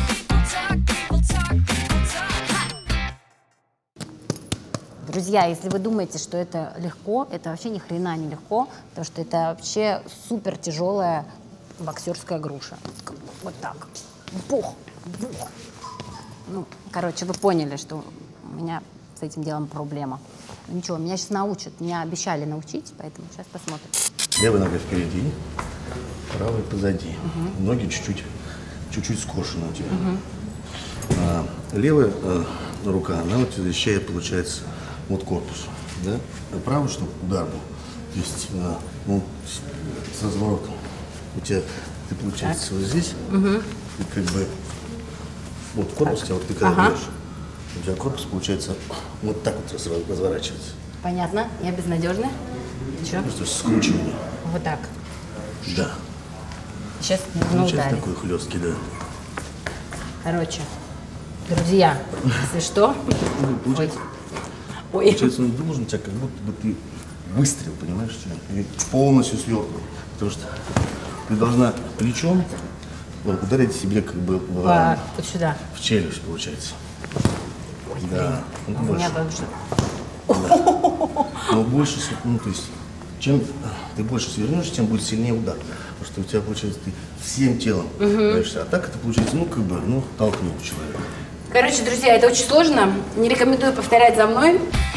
Друзья, если вы думаете, что это легко, это вообще ни хрена не легко, потому что это вообще супер тяжелая боксерская груша. Вот так. Бух, бух. Ну, короче, вы поняли, что у меня с этим делом проблема. Ну, ничего, меня сейчас научат. Меня обещали научить, поэтому сейчас посмотрим. Левая нога впереди, правая позади. Угу. Ноги чуть-чуть, чуть-чуть скошены у тебя. Угу. А, левая а, рука, она вот защищает, получается, вот корпус, да? А правая, чтобы удар был. То есть, а, ну, с разворотом. У тебя, ты, получается, так. Вот здесь, угу. И как бы, вот корпус у тебя, вот ты когда ага. бьешь, у тебя корпус, получается, вот так вот сразу разворачивается. Понятно, я безнадежна. Че? Просто скручивание. Вот так? Да. Сейчас нужно ударить. Такой хлесткий, да. Короче, друзья, если что... Ой. Ой. Получается, он должен тебя, как будто бы ты выстрел, понимаешь, и полностью сверху. Потому что ты должна плечом вот, ударить себе как бы в, а, вот сюда. В челюсть, получается. Ой, да. Ну, у меня больше. Да. Но больше, ну, то есть, чем ты больше свернешь, тем будет сильнее удар. Потому что у тебя, получается, ты всем телом боишься. А так это получается, ну, как бы, ну, толкнул человека. Короче, друзья, это очень сложно. Не рекомендую повторять за мной.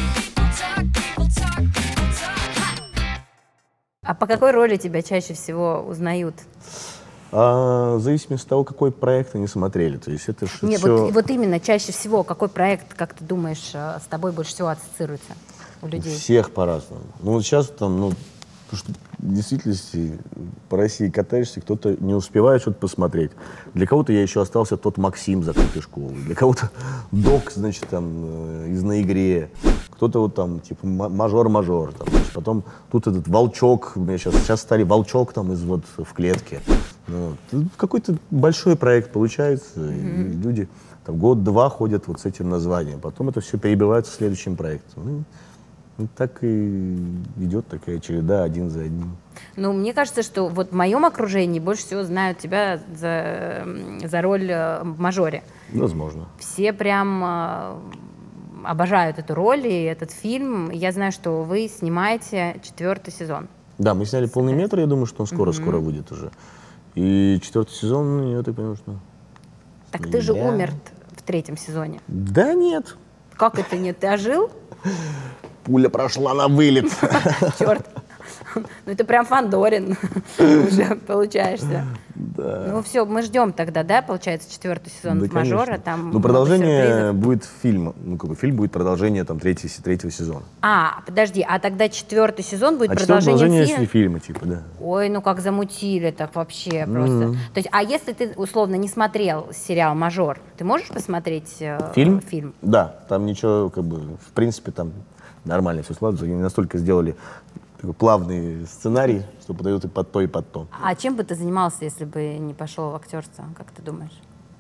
А по какой роли тебя чаще всего узнают? А, в зависимости от того, какой проект они смотрели. То есть это Нет, все... вот, вот именно чаще всего, какой проект, как ты думаешь, с тобой больше всего ассоциируется у людей? У всех по-разному. Ну вот сейчас там, ну, потому что в действительности по России катаешься, кто-то не успевает что-то посмотреть. Для кого-то я еще остался тот Максим закрытой школы, для кого-то Док, значит, там, из «На игре», кто-то вот там, типа, мажор-мажор, там, потом тут этот Волчок, у меня сейчас, сейчас стали Волчок там из вот в клетке. Ну, какой-то большой проект получается, mm-hmm. и люди там год-два ходят вот с этим названием, потом это все перебивается следующим проектом. Ну, Ну, так и идет такая череда один за одним. Ну, мне кажется, что вот в моем окружении больше всего знают тебя за, за роль в «Мажоре». Возможно. Все прям э, обожают эту роль и этот фильм. Я знаю, что вы снимаете четвертый сезон. Да, мы сняли полный метр, я думаю, что он скоро-скоро mm-hmm. выйдет уже. И четвертый сезон, ну, я так понимаю, что... Так ты же я... умер в третьем сезоне. Да нет. Как это нет? Ты ожил? Пуля прошла на вылет. Черт. Ну, это прям Фандорин уже получаешься. Да. Ну, все, мы ждем тогда, да, получается, четвертый сезон да, «Мажора». Там ну, продолжение будет фильм. Ну, как бы фильм будет продолжение там третьего, третьего сезона. А, подожди, а тогда четвертый сезон будет а продолжением продолжение фильма? фильма, типа, да. Ой, ну как замутили так вообще просто. Mm-hmm. То есть, а если ты, условно, не смотрел сериал «Мажор», ты можешь посмотреть э, фильм? фильм? Да, там ничего, как бы, в принципе, там нормально все складывается. Они настолько сделали такой плавный сценарий, что подают и под то, и под то. А чем бы ты занимался, если бы не пошел в актерство, как ты думаешь?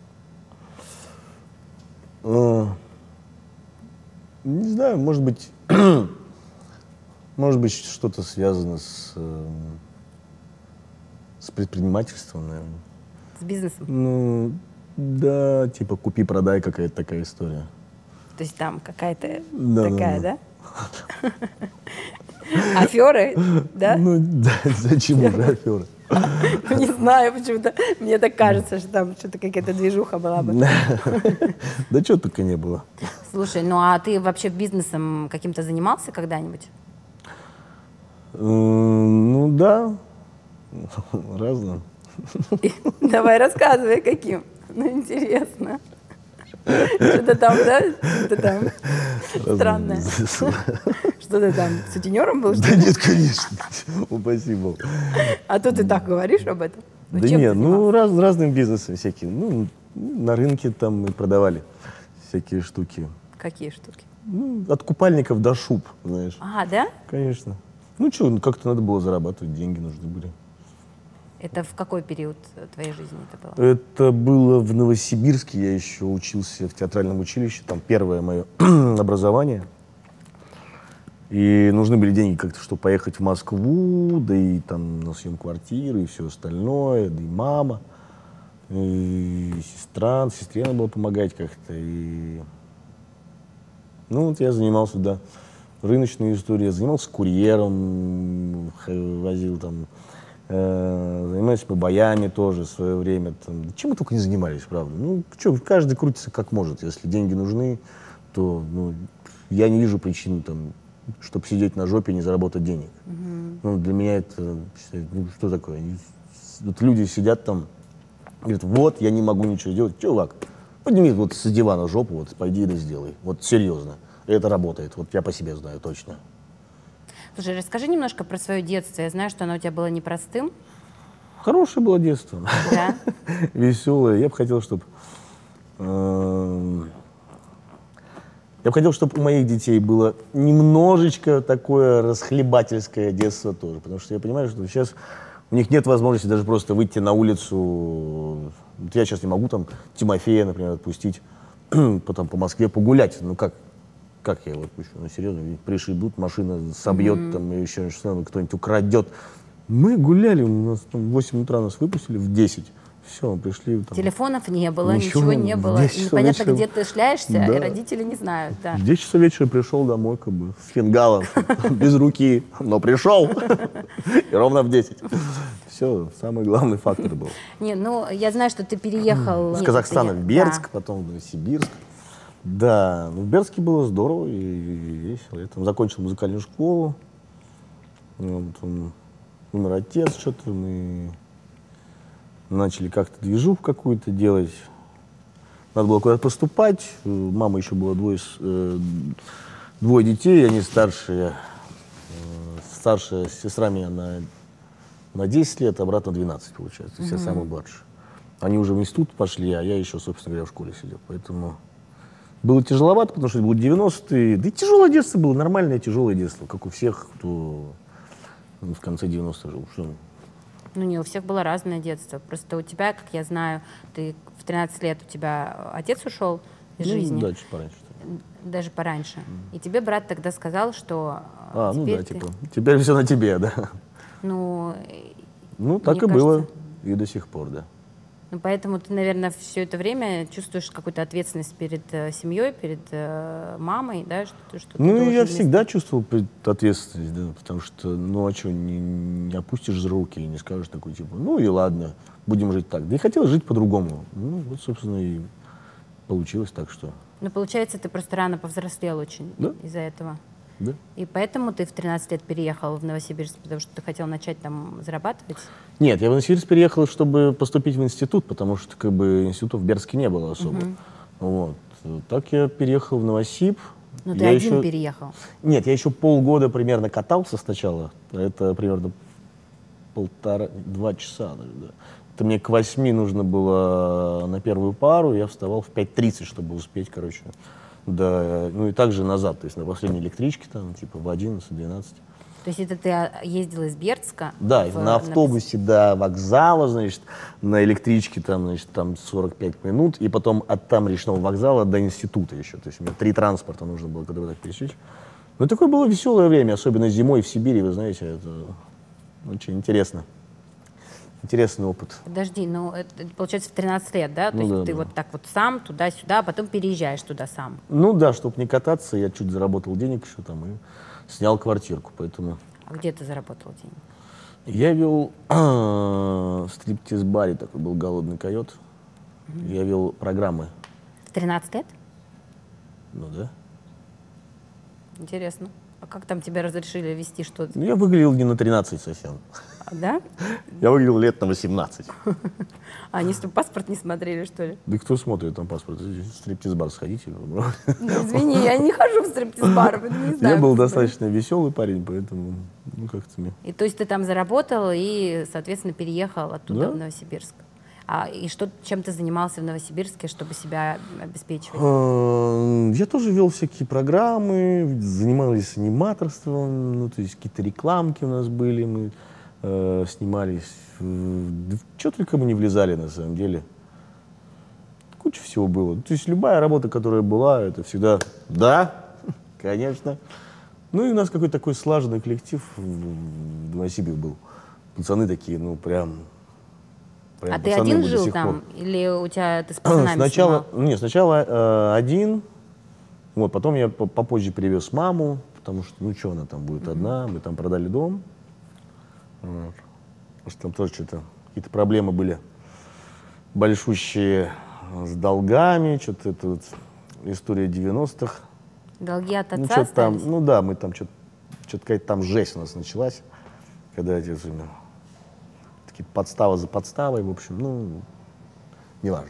Uh, не знаю, может быть, может быть, что-то связано с, с предпринимательством, наверное. С бизнесом? Ну, да, типа купи-продай, какая-то такая история. То есть там какая-то да, такая, да? да? Аферы, да? Ну, да, зачем уже аферы? Не знаю, почему-то мне так кажется, что там что-то какая-то движуха была бы. Да чего только не было. Слушай, ну а ты вообще бизнесом каким-то занимался когда-нибудь? Ну да, разным. Давай рассказывай, каким. Ну, интересно. Что-то там, да? Что-то там странное. Что ты там, сутенером был? Да нет, конечно. Упаси бог. А то ты так говоришь об этом? Да нет, ну раз, разным бизнесом всяким. Ну, на рынке там мы продавали всякие штуки. Какие штуки? Ну, от купальников до шуб, знаешь. А, да? Конечно. Ну что, ну, как-то надо было зарабатывать, деньги нужны были. Это в какой период твоей жизни это было? Это было в Новосибирске, я еще учился в театральном училище, там первое мое образование. И нужны были деньги как-то, чтобы поехать в Москву, да и там на съем квартиры, и все остальное, да и мама, и сестра, сестре надо было помогать как-то. И... Ну вот я занимался, да, рыночной историей, занимался курьером, возил там, э, занимались мы боями тоже в свое время. Там, чем мы только не занимались, правда. Ну, что, каждый крутится как может. Если деньги нужны, то ну, я не вижу причины там, чтобы сидеть на жопе и не заработать денег. Mm-hmm. Ну, для меня это, ну, что такое? Вот люди сидят там, говорят, вот, я не могу ничего сделать. Чувак, подними вот с дивана жопу, вот, пойди и сделай. Вот, серьезно. Это работает. Вот я по себе знаю точно. Слушай, расскажи немножко про свое детство. Я знаю, что оно у тебя было непростым. Хорошее было детство. Да? Веселое. Я бы хотел, чтобы... Я бы хотел, чтобы у моих детей было немножечко такое расхлебательское детство тоже. Потому что я понимаю, что сейчас у них нет возможности даже просто выйти на улицу. Вот я сейчас не могу там Тимофея, например, отпустить потом по Москве погулять. Ну как? Как я его отпущу? Ну серьезно, ведь пришибут, машина собьет, mm-hmm. там еще что-нибудь, кто-нибудь украдет. Мы гуляли, у нас там в восемь утра нас выпустили, в десять. Все, мы пришли. Там, телефонов не было, ничего, ничего не было. Непонятно, вечера... где ты шляешься, да. И родители не знают. Да. В десять часов вечера пришел домой, как бы, с фингалом, без руки, но пришел. И ровно в десять. Все, самый главный фактор был. Не, ну, я знаю, что ты переехал... С Казахстана в Бердск, потом в Новосибирск. Да, в Бердске было здорово и весело. Я там закончил музыкальную школу. Умер отец, что-то мы... Начали как-то движуху какую-то делать. Надо было куда-то поступать. Мама еще было двое, э, двое детей, они старшие. Э, старшая сестра меня на, на десять лет, а брат на двенадцать, получается. Все mm-hmm. самые младшие. Они уже в институт пошли, а я еще, собственно говоря, в школе сидел. Поэтому было тяжеловато, потому что это были девяностые. Да и тяжелое детство было, нормальное тяжелое детство, как у всех, кто в конце девяностых жил. Что? Ну, не у всех было разное детство. Просто у тебя, как я знаю, ты в тринадцать лет у тебя отец ушел из ну, жизни. Да, чуть пораньше. Даже пораньше. И тебе брат тогда сказал, что А, ну теперь да, ты... типа, теперь все на тебе, да. Ну, Ну, так и мне было. кажется- И до сих пор, да. Ну, поэтому ты, наверное, все это время чувствуешь какую-то ответственность перед э, семьей, перед э, мамой, да, что, что ты Ну, и должен я вместе- всегда чувствовал пред- ответственность, да, потому что, ну, а что, не, не опустишь руки и не скажешь такой, типа, ну и ладно, будем жить так. Да и хотел жить по-другому. Ну, вот, собственно, и получилось так, что, Ну, получается, ты просто рано повзрослел очень Да. из-за этого. да. И поэтому ты в тринадцать лет переехал в Новосибирск, потому что ты хотел начать там зарабатывать? Нет, я в Новосибирск переехал, чтобы поступить в институт, потому что, как бы, института в Бердске не было особо. Вот. Так я переехал в Новосиб. Ну, ты Я один еще- переехал. Нет, я еще полгода примерно катался сначала. Это примерно полтора, два часа даже, да. Это мне к восьми нужно было на первую пару, я вставал в пять тридцать, чтобы успеть, короче. Да, ну и также назад, то есть на последней электричке, там, типа в одиннадцать-двенадцать. То есть это ты а, ездил из Бердска? Да, в- на автобусе до вокзала, значит, на электричке там, значит, там сорок пять минут, и потом от там речного вокзала до института еще. То есть мне три транспорта нужно было, когда так пересечь. Ну, такое было веселое время, особенно зимой в Сибири, вы знаете, это очень интересно. Интересный опыт. Подожди, ну это, это получается в тринадцать лет, да? То Ну есть да, ты да. вот так вот сам туда-сюда, а потом переезжаешь туда сам. Ну да, чтобы не кататься, я чуть заработал денег еще там и снял квартирку, поэтому... А где ты заработал деньги? Я вел в стриптиз-баре, такой был «Голодный койот». Я вел программы. В тринадцать лет? Ну да. Интересно. А как там тебя разрешили вести что-то? Ну, я выглядел не на тринадцать совсем. А, да? Я выглядел лет на восемнадцать. А они что, паспорт не смотрели, что ли? Да кто смотрит там паспорт? В стриптиз-бар сходите. Ну, извини, я не хожу в стриптиз-бар, поэтому не знаю. Я был как достаточно веселый парень, поэтому, ну, как-то мне... И то есть ты там заработал и, соответственно, переехал оттуда Да. в Новосибирск. А, и что, чем ты занимался в Новосибирске, чтобы себя обеспечивать? Э, Я тоже вел всякие программы, занимались аниматорством, ну, то есть какие-то рекламки у нас были, мы э, снимались. Что только мы не влезали, на самом деле. Куча всего было. То есть любая работа, которая была, это всегда «да, конечно». Ну и у нас какой-то такой слаженный коллектив в Новосибе был. Пацаны такие, ну, прям... прям А ты пацаны один до жил сих там? пор. Или у тебя ты с пацанами Сначала, снимал? нет, сначала э, один, вот, потом я по- попозже привез маму, потому что, ну, что она там будет одна, мы там продали дом, вот. Потому что там тоже что-то, какие-то проблемы были большущие с долгами, что-то это вот история девяностых. Долги от Ну, отца что-то там, остались? ну да, мы там что-то, что-то какая-то там жесть у нас началась, когда отец умер. Такие подстава за подставой, в общем, ну, неважно.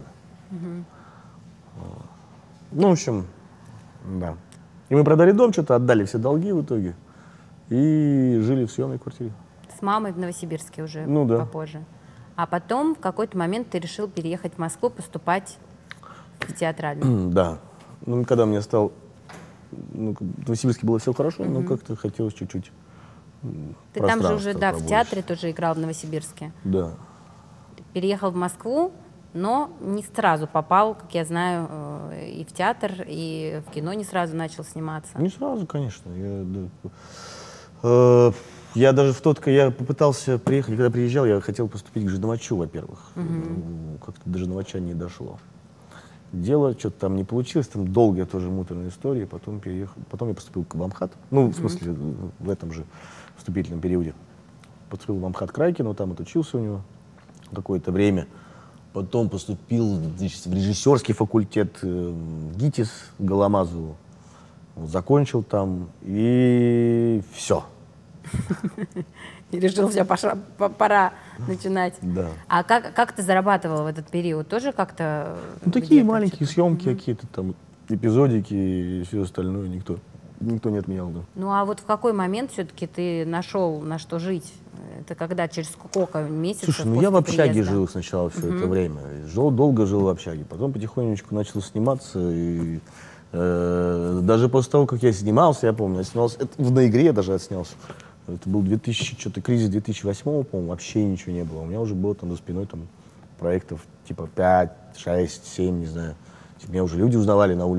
Вот. Ну, в общем, да. И мы продали дом, что-то отдали все долги в итоге и жили в съемной квартире. С мамой в Новосибирске уже Ну да. попозже. А потом в какой-то момент ты решил переехать в Москву, поступать в театральную. Да. Ну, когда мне стал... Ну, в Новосибирске было все хорошо, но как-то хотелось чуть-чуть Ты там же пространства уже, да, в побольше. театре тоже играл в Новосибирске. Да. Переехал в Москву, но не сразу попал, как я знаю, э, и в театр, и в кино не сразу начал сниматься. Не сразу, конечно. Я, да. Э, я даже в тот, я попытался приехать, когда приезжал, я хотел поступить к Жидовачу, во-первых. Ну, как-то до Жидовача не дошло. Дело что-то там не получилось, там долгая тоже муторная история, потом переехал, потом я поступил в Амхат, ну, в смысле, в этом же вступительном периоде. Поступил в Амхат Крайкину, там отучился у него какое-то время. Потом поступил, значит, в режиссерский факультет э, в ГИТИС Голомазову. Закончил там, и все. И решил, все, поша- по- пора начинать. Да. А как, как ты зарабатывал в этот период? Тоже как-то? Ну, такие где-то маленькие что-то? съемки какие-то там, эпизодики и все остальное никто, никто не отменял. Да. Ну а вот в какой момент все-таки ты нашел, на что жить? Это когда, через сколько месяцев? Слушай, ну после я в общаге приезда? жил сначала все это время. Жил, долго жил в общаге. Потом потихонечку начал сниматься. И, э, даже после того, как я снимался, я помню, я снимался, это, в «На игре» даже отснялся. Это был две тысячи, что-то кризис две тысячи восьмого, по-моему, вообще ничего не было. У меня уже было там за спиной там, проектов типа пять, шесть, семь, не знаю. Меня уже люди узнавали на улице.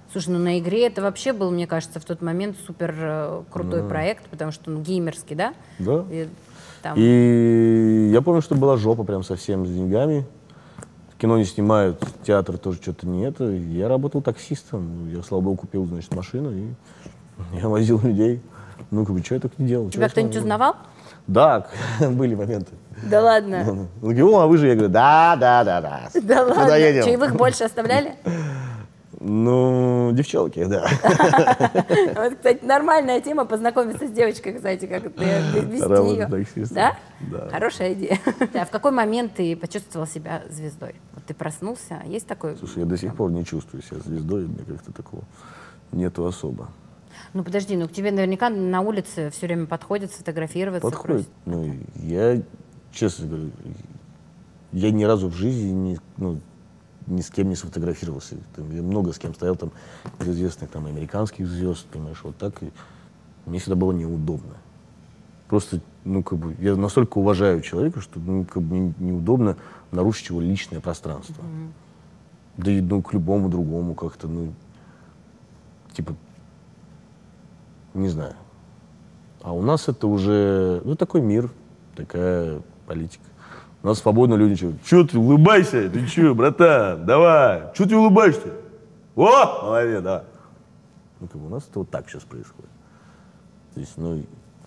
Слушай, ну на игре это вообще был, мне кажется, в тот момент супер э, крутой Да. проект, потому что он геймерский, да? Да. И, там... И я помню, что была жопа прям совсем с деньгами. Кино не снимают, театр тоже что-то не это. Я работал таксистом. Я, слава богу, купил, значит, машину, и я возил людей. Ну, как бы, что я так не делал? Тебя кто-нибудь узнавал? Да, были моменты. Да ладно? Он говорит, о, а вы же, я говорю, да, да, да, да. Да Куда ладно? едем? Чаевых больше оставляли? Ну, девчонки, да. Вот, кстати, нормальная тема познакомиться с девочкой, кстати, как это вести Работать ее. таксистом. Да? Да. Хорошая идея. А в какой момент ты почувствовал себя звездой? Вот ты проснулся, есть такой? Слушай, я до сих пор не чувствую себя звездой, мне как-то такого нету особо. Ну подожди, ну к тебе наверняка на улице все время подходят сфотографироваться. Подходит. просят. Ну, я, честно говорю, я ни разу в жизни не, ну, ни с кем не сфотографировался. Там, я много с кем стоял, там, из известных там, американских звезд, понимаешь, вот так. И мне всегда было неудобно. Просто, ну, как бы, я настолько уважаю человека, что, ну, как бы, мне неудобно нарушить его личное пространство. Mm-hmm. Да и, ну, к любому другому как-то, ну, типа, не знаю. А у нас это уже, ну, такой мир, такая политика. У нас свободно люди что, чё ты улыбайся, ты чё, братан, давай, чё ты улыбаешься? О, молодец, да. Ну, как бы у нас это вот так сейчас происходит. То есть, ну,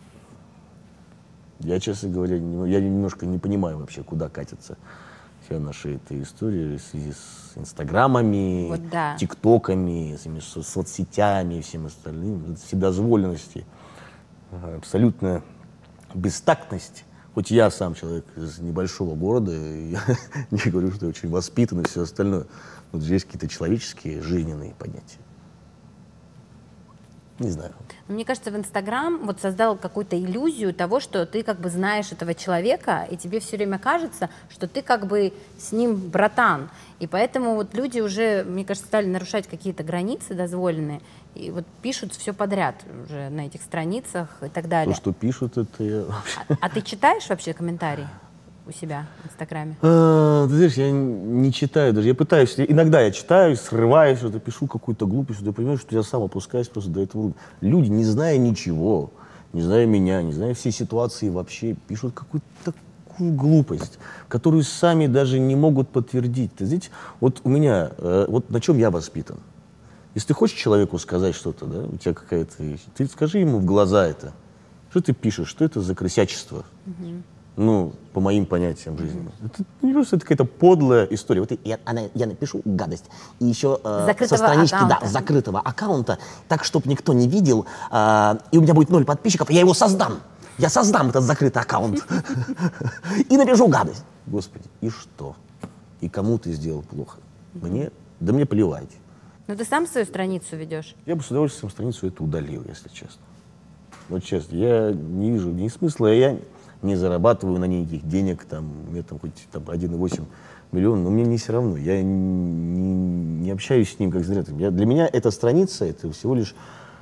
я, честно говоря, не, я немножко не понимаю вообще, куда катится вся наша эта история в связи с инстаграмами, Вот да. тиктоками, с, с соцсетями и всем остальным, вседозволенности, абсолютная бестактность. Хоть я сам человек из небольшого города, и я не говорю, что я очень воспитан и все остальное, но здесь какие-то человеческие, жизненные понятия. Не знаю. Мне кажется, в Инстаграм вот создал какую-то иллюзию того, что ты как бы знаешь этого человека, и тебе все время кажется, что ты как бы с ним братан. И поэтому вот люди уже, мне кажется, стали нарушать какие-то границы дозволенные, и вот пишут все подряд уже на этих страницах и так далее. То, что пишут, это я вообще... А, а ты читаешь вообще комментарии у себя в Инстаграме? А, ты знаешь, я не читаю даже. Я пытаюсь, иногда я читаю, срываюсь, что-то пишу какую-то глупость, что я понимаю, что я сам опускаюсь просто до этого. Люди, не зная ничего, не зная меня, не зная всей ситуации вообще, пишут какую-то такую глупость, которую сами даже не могут подтвердить. Ты знаете, вот у меня, вот на чем я воспитан. Если ты хочешь человеку сказать что-то, да, у тебя какая-то вещь, ты скажи ему в глаза это. Что ты пишешь, что это за крысячество? Mm-hmm. Ну, по моим понятиям жизни. Mm-hmm. Это не просто это какая-то подлая история. Вот я, она, я напишу гадость. И еще э, со странички да, закрытого аккаунта, так, чтобы никто не видел, э, и у меня будет ноль подписчиков, я его создам. Я создам этот закрытый аккаунт. И напишу гадость. Господи, и что? И кому ты сделал плохо? Мне? Да мне плевать. Ну ты сам свою страницу ведешь? Я бы с удовольствием страницу эту удалил, если честно. Вот честно, я не вижу ни смысла, я не зарабатываю на ней никаких денег, там, у меня там хоть там, один и восемь миллиона, но мне не все равно. Я не, не общаюсь с ним как зрителем. Я, для меня эта страница, это всего лишь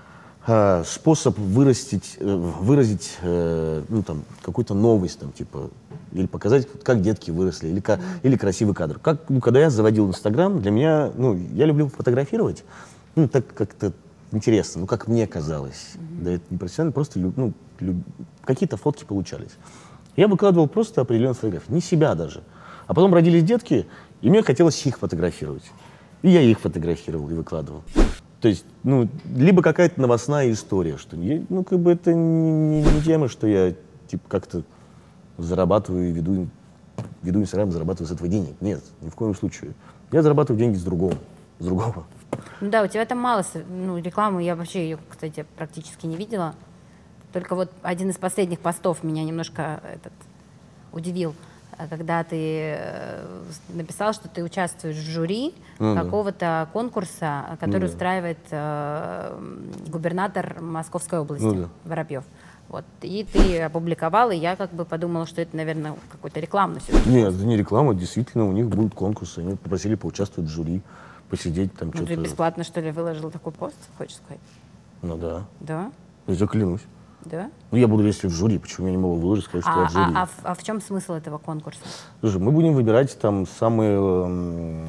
э, способ вырастить, э, выразить э, ну, там, какую-то новость, там, типа, или показать, как детки выросли, или, mm-hmm. или красивый кадр. Как, ну, когда я заводил Инстаграм, для меня, ну, я люблю фотографировать, ну, так как-то интересно, ну, как мне казалось. Mm-hmm. Да, это не профессионально, просто, ну, люб... какие-то фотки получались. Я выкладывал просто определенные фотографии, не себя даже. А потом родились детки, и мне хотелось их фотографировать. И я их фотографировал и выкладывал. То есть, ну, либо какая-то новостная история, что я, ну, как бы это не, не, не тема, что я, типа, как-то зарабатываю и веду, веду Инстаграм, зарабатываю с этого денег. Нет, ни в коем случае. Я зарабатываю деньги с другого. С другого. Ну да, у тебя там мало, ну, рекламы, я вообще ее, кстати, практически не видела. Только вот один из последних постов меня немножко этот, удивил, когда ты написал, что ты участвуешь в жюри ну, какого-то да. конкурса, который ну, устраивает э, губернатор Московской области, ну, да. Воробьев. Вот. И ты опубликовал, и я как бы подумала, что это, наверное, какой-то рекламный сюжет. Нет, это не реклама, действительно, у них будут конкурсы, они попросили поучаствовать в жюри, посидеть там ну, что-то. Ты бесплатно, что ли, выложил такой пост, хочешь сказать? Ну да. Да? Я тебе клянусь. Да? Ну я буду, если в жюри, почему я не могу выложить, сказать, что а, я в жюри. А, а, а в чем смысл этого конкурса? Слушай, мы будем выбирать там самые,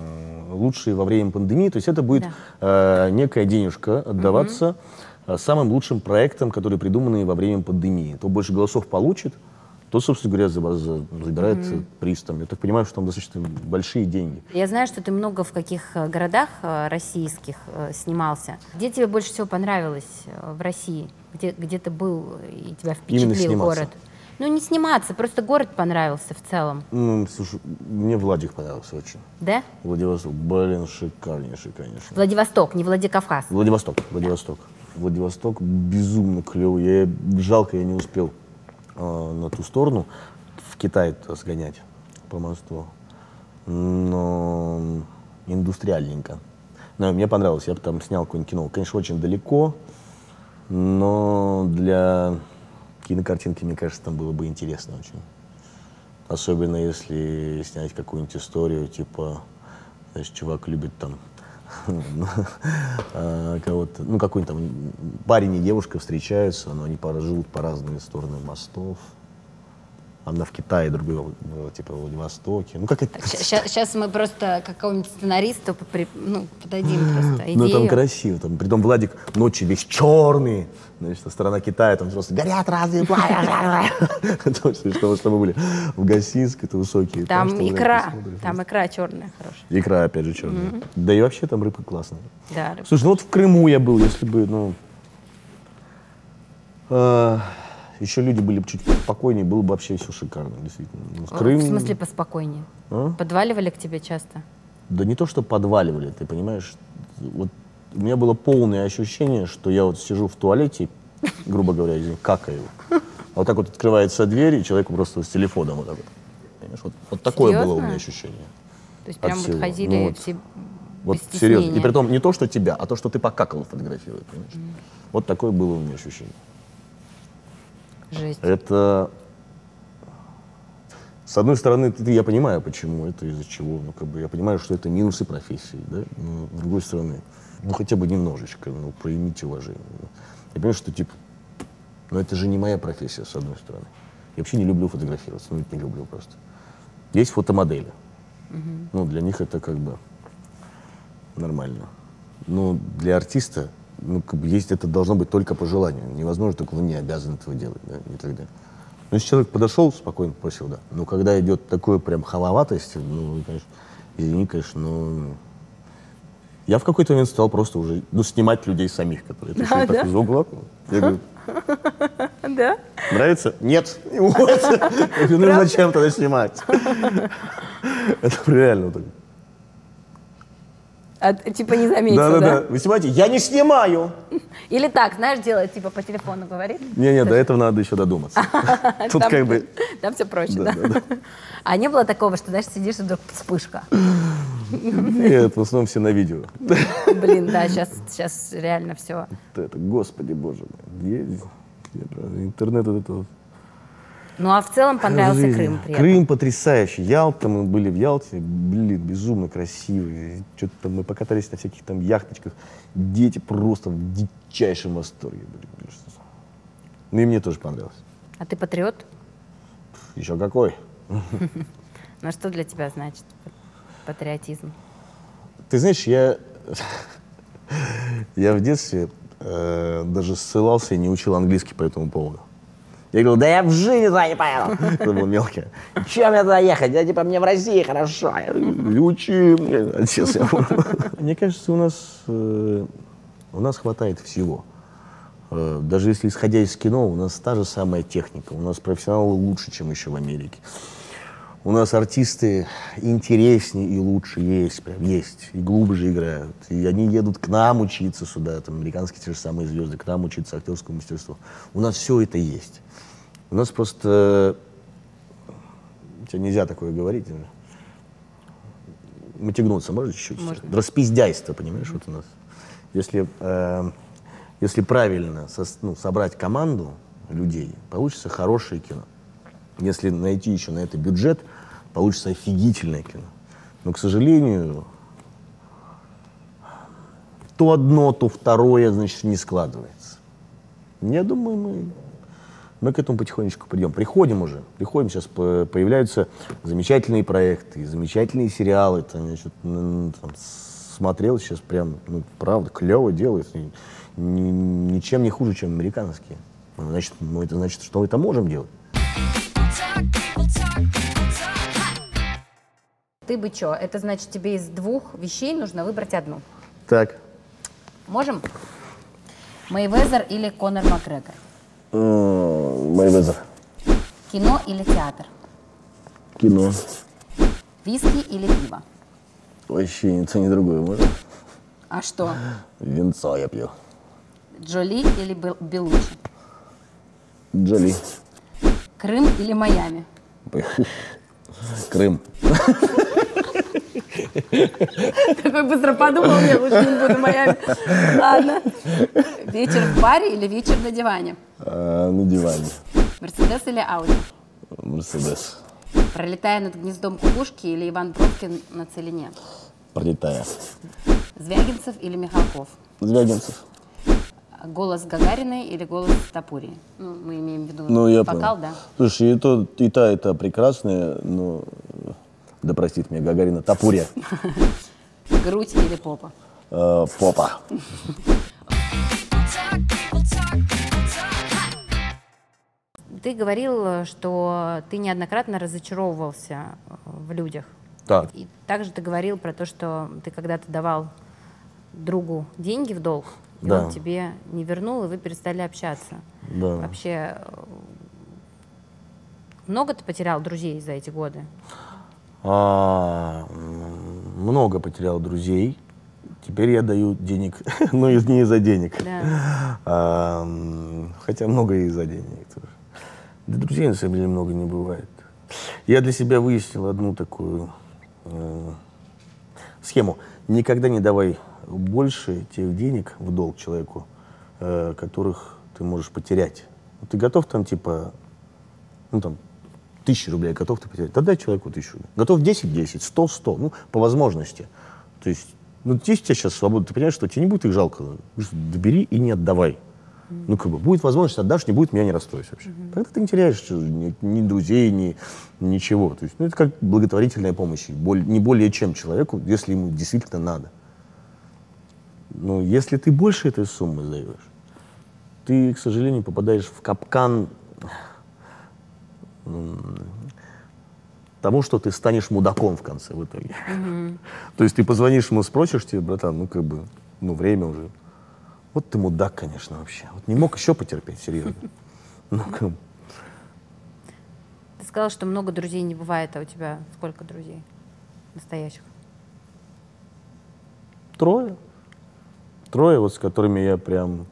лучшие во время пандемии. То есть это будет да. э, некая денежка отдаваться угу. самым лучшим проектам, которые придуманы во время пандемии. Кто больше голосов получит, то, собственно говоря, за, за, забирает mm-hmm. приз. Там. Я так понимаю, что там достаточно большие деньги. Я знаю, что ты много в каких городах российских снимался. Где тебе больше всего понравилось в России? Где, где ты был и тебя впечатлил город? Ну, не сниматься, просто город понравился в целом. Ну, слушай, мне Владик понравился очень. Да? Владивосток, блин, шикарнейший, конечно. Владивосток, не Владикавказ. Владивосток, Владивосток. Да. Владивосток безумно клевый. Я, жалко, я не успел э, на ту сторону, в Китай сгонять по мосту. Но индустриальненько. Но мне понравилось, я бы там снял какое-нибудь кино. Конечно, очень далеко, но для кинокартинки, мне кажется, там было бы интересно очень. Особенно если снять какую-нибудь историю, типа, знаешь, чувак любит там кого-то, ну, какой-нибудь там парень и девушка встречаются, но они живут по разные стороны мостов. Одна в Китае, другая, типа, в Владивостоке. Ну, как это... Сейчас мы просто какому-нибудь сценаристу попри... ну, подадим просто идею. Ну, там красиво. Там, притом Владик ночью весь черный. Значит, сторона Китая, там просто горят разные пламя. Точно, что мы были в Гасинск, это высокие. Там икра, там икра черная, хорошая. Икра, опять же, черная. Да и вообще там рыба классная. Да, рыба. Слушай, ну вот в Крыму я был, если бы, ну... Еще люди были бы чуть спокойнее, было бы вообще все шикарно, действительно. Ну, в, Крым... в смысле поспокойнее? А? Подваливали к тебе часто? Да не то, что подваливали, ты понимаешь. Вот у меня было полное ощущение, что я вот сижу в туалете, грубо говоря, извините, какаю. А вот так вот открывается дверь, и человек просто с телефоном вот так вот. Понимаешь? Вот, вот такое было у меня ощущение. То есть прям вот ходили ну, вот, все вот без серьезно. И при том не то, что тебя, а то, что ты покакал, фотографируют. Понимаешь? Mm. Вот такое было у меня ощущение. Жесть. Это, с одной стороны, я понимаю, почему это, из-за чего. Ну, как бы я понимаю, что это минусы профессии, да? Но, с другой стороны, ну, хотя бы немножечко, ну, проявите уважение. Я понимаю, что, типа, ну, это же не моя профессия, с одной стороны. Я вообще не люблю фотографироваться, ну, не люблю просто. Есть фотомодели. Угу. Ну, для них это как бы нормально. Но для артиста ну, как бы есть, это должно быть только по желанию. Невозможно, только он не обязан этого делать, да, и так далее. Ну, если человек подошел, спокойно попросил, да. Но когда идет такое прям халоватость, ну, конечно, извини, конечно, но... Я в какой-то момент стал просто уже, ну, снимать людей самих, которые пришли да, так да? из угла. Я говорю, да? Нравится? Нет. Ну, зачем тогда снимать? Это реально так. А, типа не заметил, да? Да, да, да. Вы снимаете? Я не снимаю. Или так, знаешь, делает, типа по телефону говорит. Не-не, до этого надо еще додуматься. Тут как бы... Там все проще, да? А не было такого, что, знаешь, сидишь, и вдруг вспышка? Нет, в основном все на видео. Блин, да, сейчас реально все. Это, господи боже мой. Интернет это... Ну, а в целом понравился Жизнь. Крым при этом? Крым потрясающий. Ялта, мы были в Ялте, блин, безумно красивый. Что-то там мы покатались на всяких там яхточках. Дети просто в дичайшем восторге были. Ну и мне тоже понравилось. А ты патриот? Еще какой. Ну, что для тебя значит патриотизм? Ты знаешь, я, я в детстве э, даже ссылался и не учил английский по этому поводу. Я говорил, да я в жизни туда не поеду. Это было мелкое. Чем я туда ехать? Я типа, мне в России хорошо. Учи мне. Отец, я... Мне кажется, у нас, э, у нас хватает всего. Э, даже если исходя из кино, у нас та же самая техника. У нас профессионалы лучше, чем еще в Америке. У нас артисты интереснее и лучше есть, прям есть, и глубже играют. И они едут к нам учиться сюда, там, американские те же самые звезды, к нам учиться актерскому мастерству. У нас все это есть. У нас просто... Тебе нельзя такое говорить. Мотягнуться можно чуть-чуть? Можно. Распиздяйство, понимаешь, mm-hmm. вот у нас. Если, э, если правильно со, ну, собрать команду людей, получится хорошее кино. Если найти еще на это бюджет, получится офигительное кино. Но, к сожалению, то одно, то второе, значит, не складывается. Я думаю, мы Мы к этому потихонечку придем. Приходим уже. Приходим. Сейчас появляются замечательные проекты, замечательные сериалы. Там, я там, смотрел сейчас прям, ну, правда, клево делают. Ни, ничем не хуже, чем американские. Значит, ну, это значит, что мы это можем делать. Ты бы что? Это значит, тебе из двух вещей нужно выбрать одну. Так. Можем? Мейвезер или Конор Макгрегор? Мейвезер. Кино или театр? Кино. Виски или пиво? Вообще ни то, ни другое можно. А что? Винцо я пью. Джоли или Белучи? Джоли. Крым или Майами? Крым. Такой быстро подумал, я лучше не буду в Майами. Ладно. Вечер в баре или вечер на диване? А, на диване. Мерседес или Ауди? Мерседес. Пролетая над гнездом кукушки или Иван Бровкин на Целине? Пролетая. Звягинцев или Михалков? Звягинцев. Голос Гагариной или голос Топурии? Ну, мы имеем в виду ну, я вокал, понял. Да? Слушай, и, то, и та, и та прекрасная, но... Да простит меня Гагарина, Топурия. Грудь или попа? Э, попа. Ты говорил, что ты неоднократно разочаровывался в людях. Так. И также ты говорил про то, что ты когда-то давал другу деньги в долг, и да. он тебе не вернул, и вы перестали общаться. Да. Вообще, много ты потерял друзей за эти годы? А, много потерял друзей. Теперь я даю денег, но не из-за денег. Да. А, хотя много и из-за денег тоже. Да друзей на самом деле много не бывает. Я для себя выяснил одну такую э, схему. Никогда не давай больше тех денег в долг человеку, э, которых ты можешь потерять. Ты готов там типа, ну там, тысячу рублей готов ты потерять, тогда человеку тысячу рублей. Готов десять десять, сто сто, ну, по возможности. То есть, ну, есть у тебя сейчас свобода, ты понимаешь, что тебе не будет их жалко. Добери и не отдавай. Mm-hmm. Ну, как бы, будет возможность, отдашь, не будет, меня не расстроишь вообще. Mm-hmm. Тогда ты не теряешь ни, ни друзей, ни ничего. То есть, ну, это как благотворительная помощь, боль, не более чем человеку, если ему действительно надо. Но если ты больше этой суммы сдаешь, ты, к сожалению, попадаешь в капкан тому, что ты станешь мудаком в конце в итоге. Mm-hmm. То есть ты позвонишь ему, спросишь тебе, братан, ну как бы, ну время уже. Вот ты мудак, конечно, вообще. Вот не мог еще потерпеть, серьезно. Ну, как... Ты сказал, что много друзей не бывает, а у тебя сколько друзей настоящих? Трое. Трое, вот с которыми я прям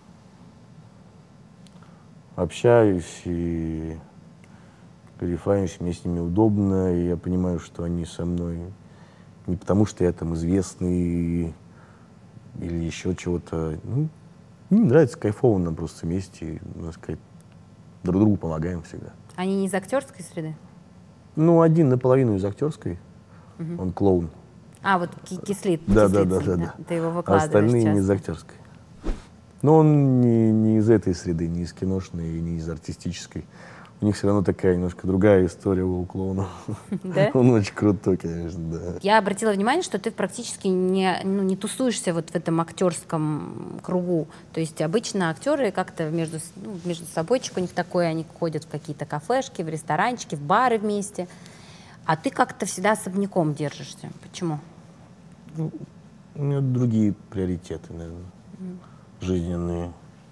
общаюсь и перефаюсь, мне с ними удобно, и я понимаю, что они со мной не потому, что я там известный или еще чего-то. Ну, мне нравится, кайфово нам просто вместе, можно сказать, друг другу помогаем всегда. Они не из актерской среды? Ну, один наполовину из актерской, угу. Он клоун. А, вот кислит. Да, да, да, да, да. Ты его выкладываешь а остальные часто. Не из актерской. Но он не, не из этой среды, не из киношной, не из артистической. У них все равно такая немножко другая история у клоуна. Да? Он очень крутой, конечно, да. Я обратила внимание, что ты практически не, ну, не тусуешься вот в этом актерском кругу. То есть обычно актеры как-то между, ну, между собойчик у них такое, они ходят в какие-то кафешки, в ресторанчики, в бары вместе. А ты как-то всегда особняком держишься. Почему? Ну, у меня другие приоритеты, наверное, mm. жизненные.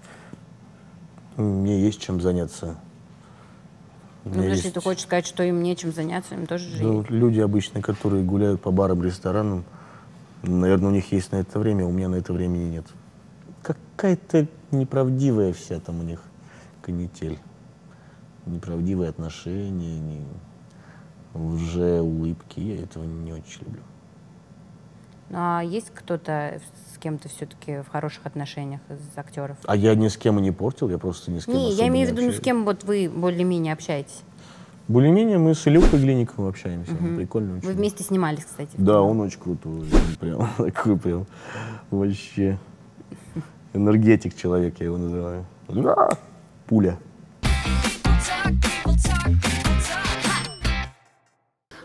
Мне есть чем заняться. Ну, подожди, есть... ты хочешь сказать, что им нечем заняться, им тоже жить? Ну, люди обычно, которые гуляют по барам, ресторанам, наверное, у них есть на это время, у меня на это времени нет. Какая-то неправдивая вся там у них канитель. Неправдивые отношения, не... лже-улыбки. Я этого не очень люблю. Ну, а есть кто-то, с кем ты все-таки в хороших отношениях из актеров? А я ни с кем и не портил, я просто ни с кем не, особо я имею в виду, ну, с кем вот вы более-менее общаетесь? Более-менее мы с Илюхой Глинниковым общаемся, угу. он прикольный очень. Вы вместе снимались, кстати? Да, он очень крутой, он прям такой прям вообще энергетик человек, я его называю. Пуля.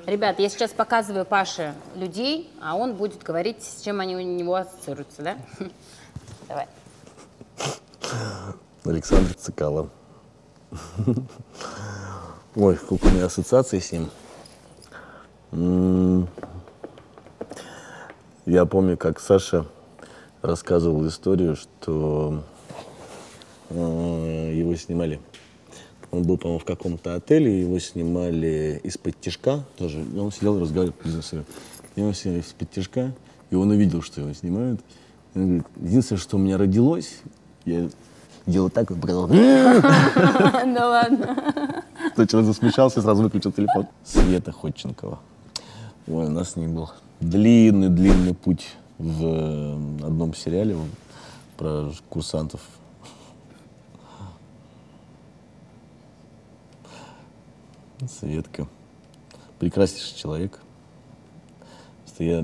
Ребят, я сейчас показываю Паше людей, а он будет говорить, с чем они у него ассоциируются, да? Давай. Александр Цикало. Ой, сколько у меня ассоциаций с ним. М-м- Я помню, как Саша рассказывал историю, что э, его снимали. Он был, по-моему, в каком-то отеле, его снимали из-под тишка тоже. И он сидел и разговаривал по бизнесу. Его сняли из-под тишка, и он увидел, что его снимают. И он говорит, единственное, что у меня родилось, я делал так, вот показал. Да ладно. Сначала засмеялся, сразу выключил телефон. Света Ходченкова. Ой, у нас с ней был длинный-длинный путь в одном сериале про курсантов. Светка. Прекраснейший человек. Просто я...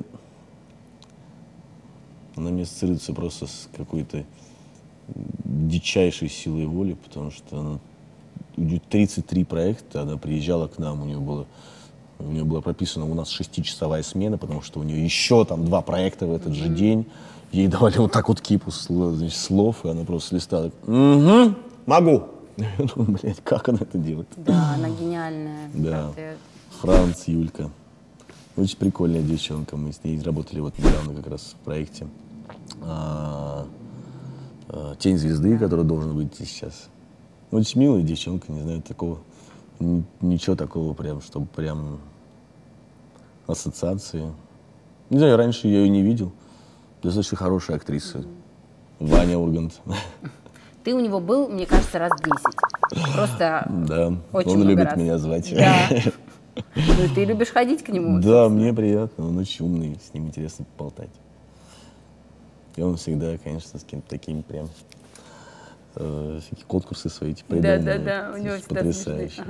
Она мне ассоциируется просто с какой-то дичайшей силой воли, потому что она... У нее тридцать три проекта, она приезжала к нам, у нее было... У нее была прописана у нас шестичасовая смена, потому что у нее еще там два проекта в этот же день. Ей давали вот так вот кипу слов, значит, слов, и она просто листала. Угу, могу. Я думаю, блядь, как она это делает? Да, она гениальная. Да. Правда. Франц, Юлька. Очень прикольная девчонка. Мы с ней работали вот недавно как раз в проекте а, а, «Тень звезды», который должен выйти сейчас. Очень милая девчонка, не знаю, такого, ничего такого прям, чтобы прям ассоциации. Не знаю, раньше я ее не видел. Достаточно хорошая актриса. Mm-hmm. Ваня Ургант. Ты у него был, мне кажется, раз десять. Просто да, очень он много любит раз. меня звать. Да. Ну и ты любишь ходить к нему? Да, мне приятно, он очень умный, с ним интересно поболтать. И он всегда, конечно, с кем-то такими прям э, всякие конкурсы свои эти придумывает. Да, да, да, у него всегда потрясающе.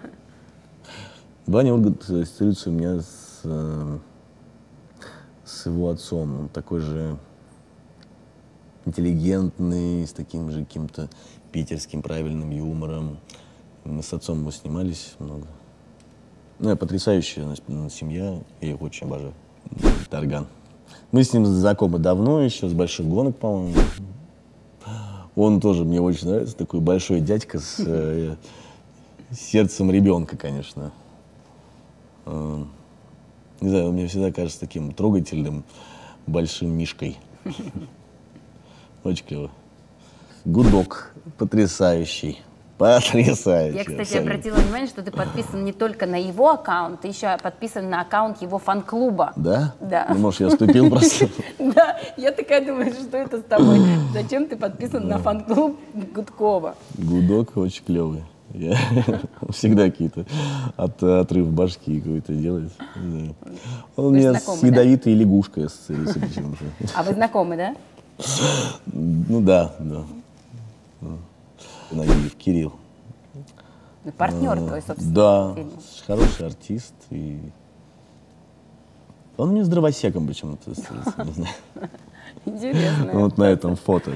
Ваня Ургант ассоциируется у меня с, э, с его отцом. Он такой же интеллигентный, с таким же каким-то питерским правильным юмором. Мы с отцом его снимались много. Ну, потрясающая семья, я их очень обожаю. Тарган. Мы с ним знакомы давно еще, с больших гонок, по-моему. Он тоже мне очень нравится, такой большой дядька с э, сердцем ребенка, конечно. Э, не знаю, он мне всегда кажется таким трогательным, большим мишкой. Очень клево. Гудок потрясающий. Потрясающе. Я, кстати, абсолютно. обратила внимание, что ты подписан не только на его аккаунт, ты еще подписан на аккаунт его фан-клуба. Да? Да. Ну, может, я вступил просто. Да, я такая думаю, что это с тобой? Зачем ты подписан на фан-клуб Гудкова? Гудок очень клевый. Я всегда какие-то от, отрыв башки какой-то делает. Да. Он у меня с ядовитой лягушкой ассоциируется почему-то. А вы знакомы, да? Ну да, да. Нагиев Кирилл. Партнер твой, собственно. Да, хороший артист. И... Он мне с дровосеком почему-то ассоциируется, не знаю. Интересно. Вот на этом фото.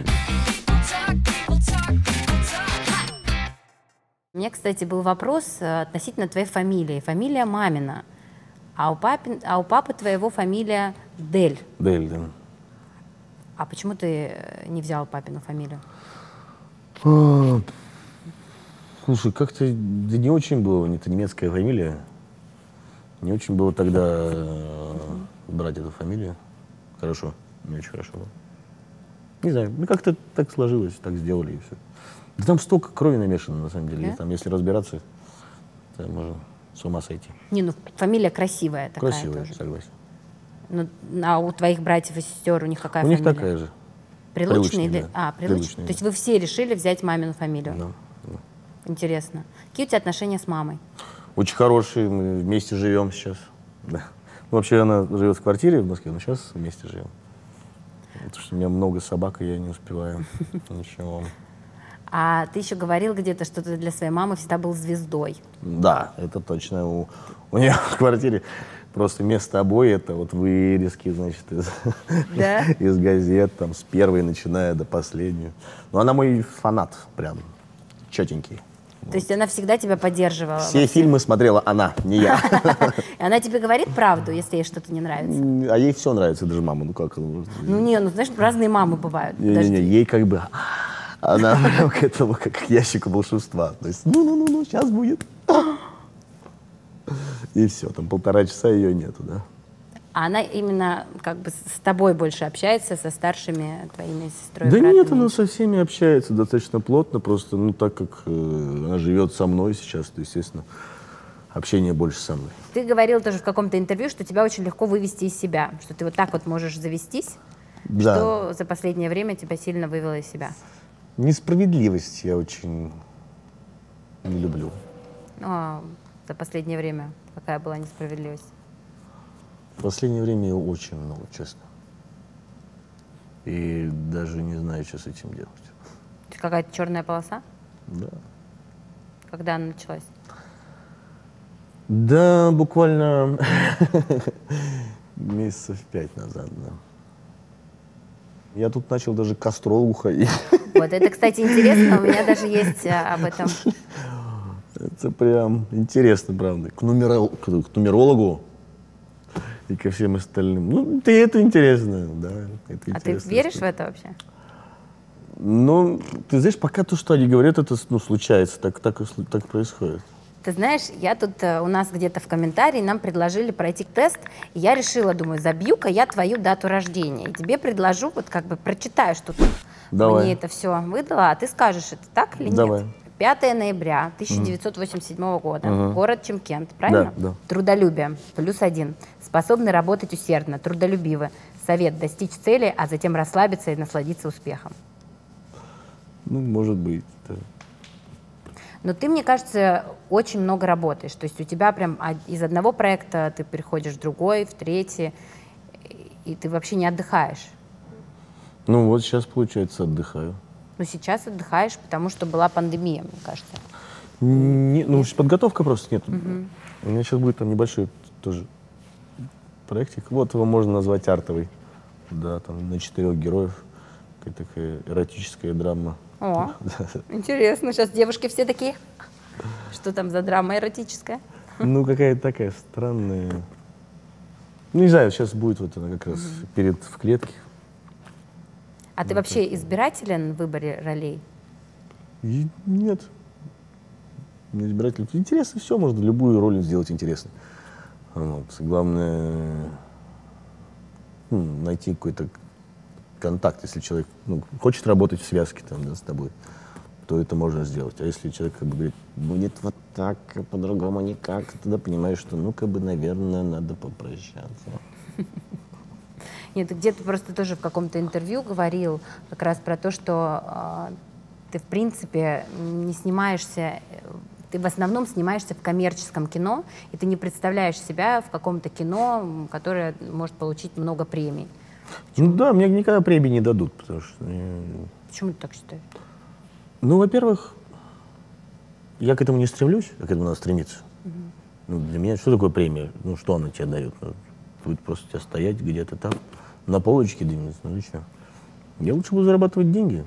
У меня, кстати, был вопрос относительно твоей фамилии. Фамилия мамина. А у, папи, а у папы твоего фамилия Дель. Дель, да. А почему ты не взял папину фамилию? А, слушай, как-то да не очень было, это немецкая фамилия. Не очень было тогда э, брать эту фамилию. Хорошо, не очень хорошо было. Не знаю, ну как-то так сложилось, так сделали и все. Да там столько крови намешано, на самом деле. Да? Там, если разбираться, то можно с ума сойти. Не, ну фамилия красивая такая. Красивая, тоже. согласен. Ну, а у твоих братьев и сестер у них какая у фамилия? У них такая же. Прилучный или? Да. А, Прилучный. Прилучный, То есть да. вы все решили взять мамину фамилию? Да, да. Интересно. Какие у тебя отношения с мамой? Очень хорошие, мы вместе живем сейчас. Да. Ну, вообще она живет в квартире в Москве, но сейчас вместе живем. Потому что у меня много собак, и я не успеваю ничего. А ты еще говорил где-то, что ты для своей мамы всегда был звездой. Да, это точно. У, у нее в квартире просто вместо обои это вот вырезки, значит, из, да? из газет, там, с первой начиная до последней. Но она мой фанат, прям четенький. То есть она всегда тебя поддерживала? Все фильмы смотрела она, не я. И она тебе говорит правду, если ей что-то не нравится? А ей все нравится, даже мама. Ну как? Ну не, ну знаешь, разные мамы бывают. Не-не-не, ей как бы... Она прям к этому, как к ящику волшебства. То есть, ну-ну-ну, сейчас будет. И все, там полтора часа ее нету, да. А она именно как бы с тобой больше общается, со старшими твоими сестрой? Да братами? нет, она со всеми общается достаточно плотно, просто, ну, так как э, она живет со мной сейчас, то, естественно, общение больше со мной. Ты говорил тоже в каком-то интервью, что тебя очень легко вывести из себя, что ты вот так вот можешь завестись, Да. что за последнее время тебя сильно вывело из себя. Несправедливость я очень не люблю. Ну, а за последнее время какая была несправедливость? В последнее время ее очень много, честно. И даже не знаю, что с этим делать. Какая-то черная полоса? Да. Когда она началась? Да, буквально месяцев пять назад, да. Я тут начал даже к астрологу ходить. Вот, это, кстати, интересно, у меня даже есть а, об этом. Это прям интересно, правда. К, нумерол... к нумерологу и ко всем остальным. Ну, ты, это интересно, да. Это А ты интересно, веришь что... в это вообще? Ну, ты знаешь, пока то, что они говорят, это ну, случается, так, так, так происходит. Ты знаешь, я тут, э, у нас где-то в комментарии нам предложили пройти тест, и я решила, думаю, забью-ка я твою дату рождения. И тебе предложу, вот как бы прочитаю, что тут Давай. мне это все выдало, а ты скажешь, это так или Давай. нет? пятое ноября тысяча девятьсот восемьдесят седьмого года, Мгм. город Чимкент, правильно? Да, да. Трудолюбие, плюс один. Способны работать усердно, трудолюбивы. Совет достичь цели, а затем расслабиться и насладиться успехом. Ну, может быть, да. Но ты, мне кажется, очень много работаешь. То есть у тебя прям из одного проекта ты переходишь в другой, в третий, и ты вообще не отдыхаешь. Ну, вот сейчас, получается, отдыхаю. Но сейчас отдыхаешь, потому что была пандемия, мне кажется. Не, ну, подготовка просто нет. Мгм. У меня сейчас будет там небольшой тоже проектик. Вот его можно назвать артовый. Да, там на четырех героев. Какая-то такая эротическая драма. О, Да. интересно. Сейчас девушки все такие. Что там за драма эротическая? Ну, какая-то такая странная. Ну, не знаю, сейчас будет вот она как раз перед в клетке. А ты вообще избирателен в выборе ролей? И нет. Не избиратель. Интересно все, можно любую роль сделать интересной. Вот. Главное ну, найти какой-то контакт, если человек ну, хочет работать в связке там, да, с тобой, то это можно сделать. А если человек как бы говорит, будет вот так, по-другому никак, тогда понимаешь, что ну, как бы, наверное, надо попрощаться. Нет, ты где-то просто тоже в каком-то интервью говорил как раз про то, что э, ты, в принципе, не снимаешься, ты в основном снимаешься в коммерческом кино, и ты не представляешь себя в каком-то кино, которое может получить много премий. Ну да, мне никогда премии не дадут, потому что... я- Почему ты так считаешь? Ну, во-первых, я к этому не стремлюсь, а к этому надо стремиться. Ну, для меня что такое премия? Ну, что она тебе дает? Ну, будет просто у тебя стоять где-то там, на полочке дымиться, ну и что? Я лучше буду зарабатывать деньги.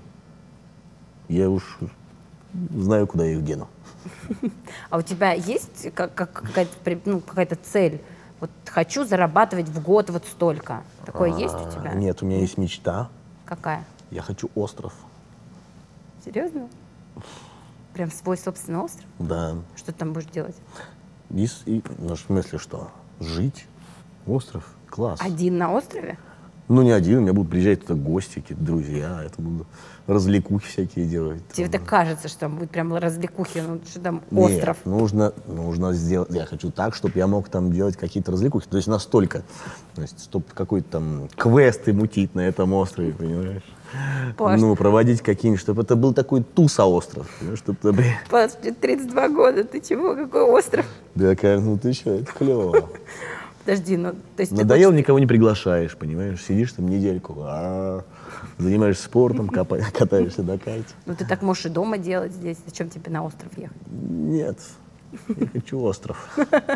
Я уж знаю, куда я их дену. А у тебя есть как- как- какая-то при- ну, какая-то цель? Вот хочу зарабатывать в год вот столько. Такое есть у тебя? А, Нет, у меня есть мечта. Какая? Я хочу остров. Серьезно? Прям свой собственный остров? Да. Что ты там будешь делать? И, с- и, ну, в смысле, что? Жить? Остров? Класс. Один на острове? Ну, не один, у меня будут приезжать туда гости, какие-то друзья, это будут развлекухи всякие делать. Тебе так кажется, что там будет прям развлекухи, ну что там Нет, остров? нужно, нужно сделать, я хочу так, чтобы я мог там делать какие-то развлекухи, то есть настолько, то есть, чтобы какой-то там квесты мутить на этом острове, понимаешь? Паш. Ну, проводить какие-нибудь, чтобы это был такой туса-остров, понимаешь, чтобы ты, блин, Паш, тебе тридцать два года, ты чего, какой остров? да, такая, ну ты что, это клево. Подожди, ну, то есть ты Надоело, хочешь- никого не приглашаешь, понимаешь, сидишь там недельку, а, занимаешься спортом, капа- катаешься на кайте. Ну, ты так можешь и дома делать здесь, зачем тебе на остров ехать? Нет, я хочу остров.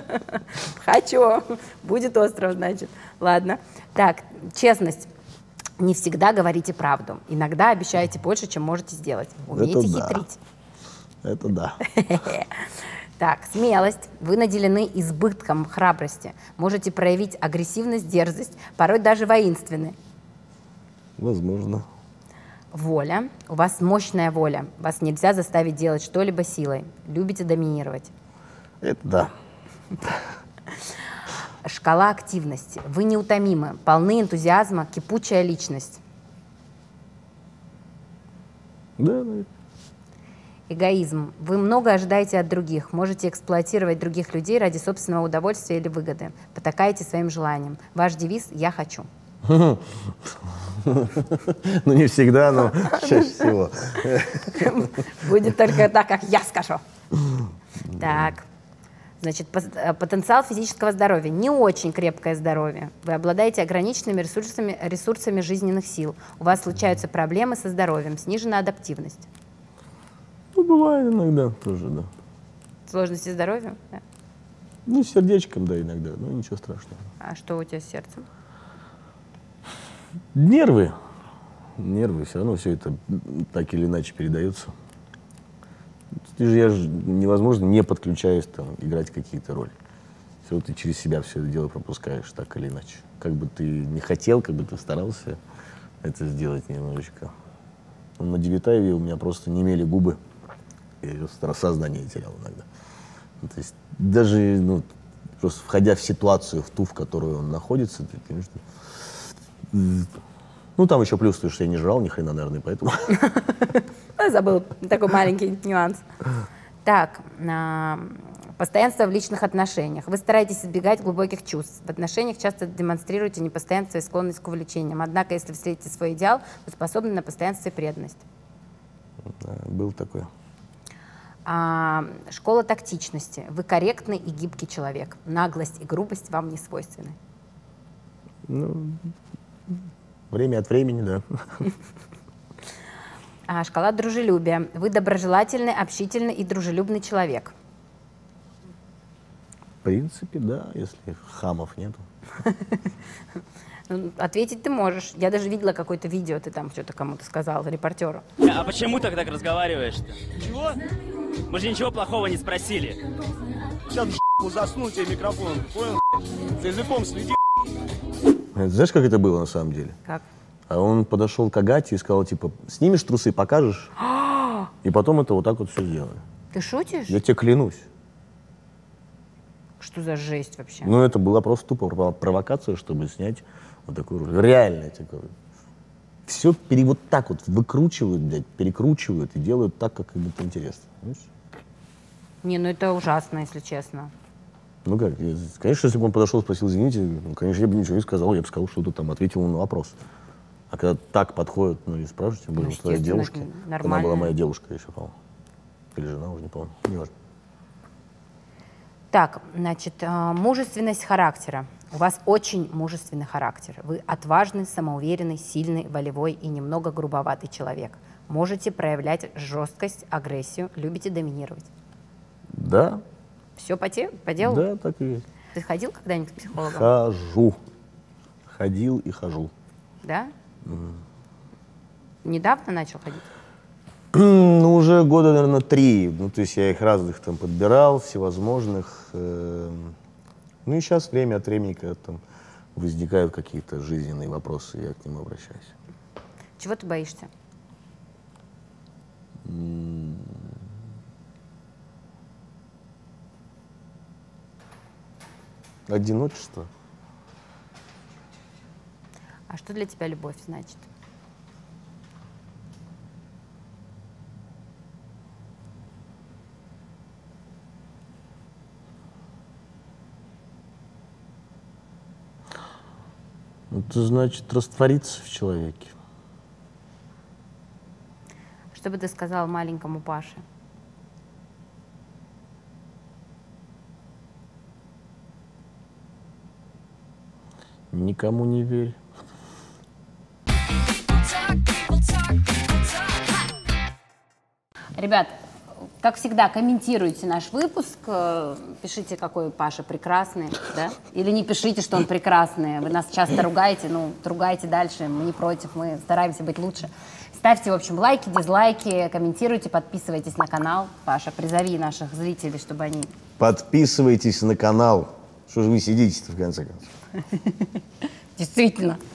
Хочу, будет остров, значит. Ладно. Так, честность. Не всегда говорите правду. Иногда обещаете больше, чем можете сделать. Умеете Это да. хитрить. Это да. Так, смелость. Вы наделены избытком храбрости. Можете проявить агрессивность, дерзость, порой даже воинственны. Возможно. Воля. У вас мощная воля. Вас нельзя заставить делать что-либо силой. Любите доминировать. Это да. Шкала активности. Вы неутомимы, полны энтузиазма, кипучая личность. Да, наверное. Эгоизм. Вы много ожидаете от других, можете эксплуатировать других людей ради собственного удовольствия или выгоды. Потакаете своим желаниям. Ваш девиз «Я хочу». Ну, не всегда, но чаще всего. Будет только так, как я скажу. Так. Значит, потенциал физического здоровья. Не очень крепкое здоровье. Вы обладаете ограниченными ресурсами, ресурсами жизненных сил. У вас случаются проблемы со здоровьем, снижена адаптивность. Ну, бывает иногда тоже, да. Сложности здоровья? Да. Ну, с сердечком, да, иногда, но ничего страшного. А что у тебя с сердцем? Нервы. Нервы, все равно все это так или иначе передается. Ты же, я же невозможно, не подключаясь, там, играть какие-то роли. Все, ты через себя все это дело пропускаешь, так или иначе. Как бы ты не хотел, как бы ты старался это сделать немножечко. Но на Девятаеве у меня просто не имели губы. Я сознание терял иногда. Ну, то есть даже, ну, просто входя в ситуацию, в ту, в которой он находится, ты, конечно, ну, там еще плюс, что я не жрал ни хрена, наверное, поэтому. Забыл такой маленький нюанс. Так, постоянство в личных отношениях. Вы стараетесь избегать глубоких чувств. В отношениях часто демонстрируете непостоянство и склонность к увлечениям. Однако, если встретите свой идеал, вы способны на постоянство и преданность. Да, был такой. А, школа тактичности. Вы корректный и гибкий человек. Наглость и грубость вам не свойственны. Ну, время от времени, да. А, шкала дружелюбия. Вы доброжелательный, общительный и дружелюбный человек. В принципе, да, если хамов нету. Ну, ответить ты можешь. Я даже видела какое-то видео, ты там что-то кому-то сказал, репортеру. А почему ты так разговариваешь-то? Чего? Мы же ничего плохого не спросили. Сейчас в засну тебе микрофон, понял? За языком следи. Знаешь, как это было на самом деле? Как? А он подошел к Агате и сказал, типа, снимешь трусы, покажешь? И потом это вот так вот все сделали. Ты шутишь? Я тебе клянусь. Что за жесть вообще? Ну, это была просто тупо провокация, чтобы снять вот такую роль. Реально, такое. Все пере, вот так вот выкручивают, блядь, перекручивают и делают так, как им это интересно. Понимаешь? Не, ну это ужасно, если честно. Ну как, я, конечно, если бы он подошел и спросил, извините, ну, конечно, я бы ничего не сказал, я бы сказал, что-то там, ответил на вопрос. А когда так подходят, ну и спрашивают, тем более, ну, твоя девушка, она была моя девушка еще, по-моему. Или жена, уже не помню, не важно. Так, значит, мужественность характера. У вас очень мужественный характер. Вы отважный, самоуверенный, сильный, волевой и немного грубоватый человек. Можете проявлять жесткость, агрессию, любите доминировать. Да. Все по, те, по делу? Да, так и есть. Ты ходил когда-нибудь к психологу? Хожу. Ходил и хожу. Да? Mm. Недавно начал ходить? Ну, уже года, наверное, три. Ну, то есть я их разных там подбирал, всевозможных. Э, ну и сейчас время от времени, когда там возникают какие-то жизненные вопросы, я к ним обращаюсь. Чего ты боишься? М- Одиночество. А что для тебя любовь значит? Это значит раствориться в человеке. Что бы ты сказал маленькому Паше? Никому не верь. Ребят, как всегда, комментируйте наш выпуск, пишите, какой Паша прекрасный, да? Или не пишите, что он прекрасный. Вы нас часто ругаете, ну, ругайте дальше, мы не против, мы стараемся быть лучше. Ставьте, в общем, лайки, дизлайки, комментируйте, подписывайтесь на канал. Паша, призови наших зрителей, чтобы они... Подписывайтесь на канал. Что же вы сидите-то, в конце концов? Действительно.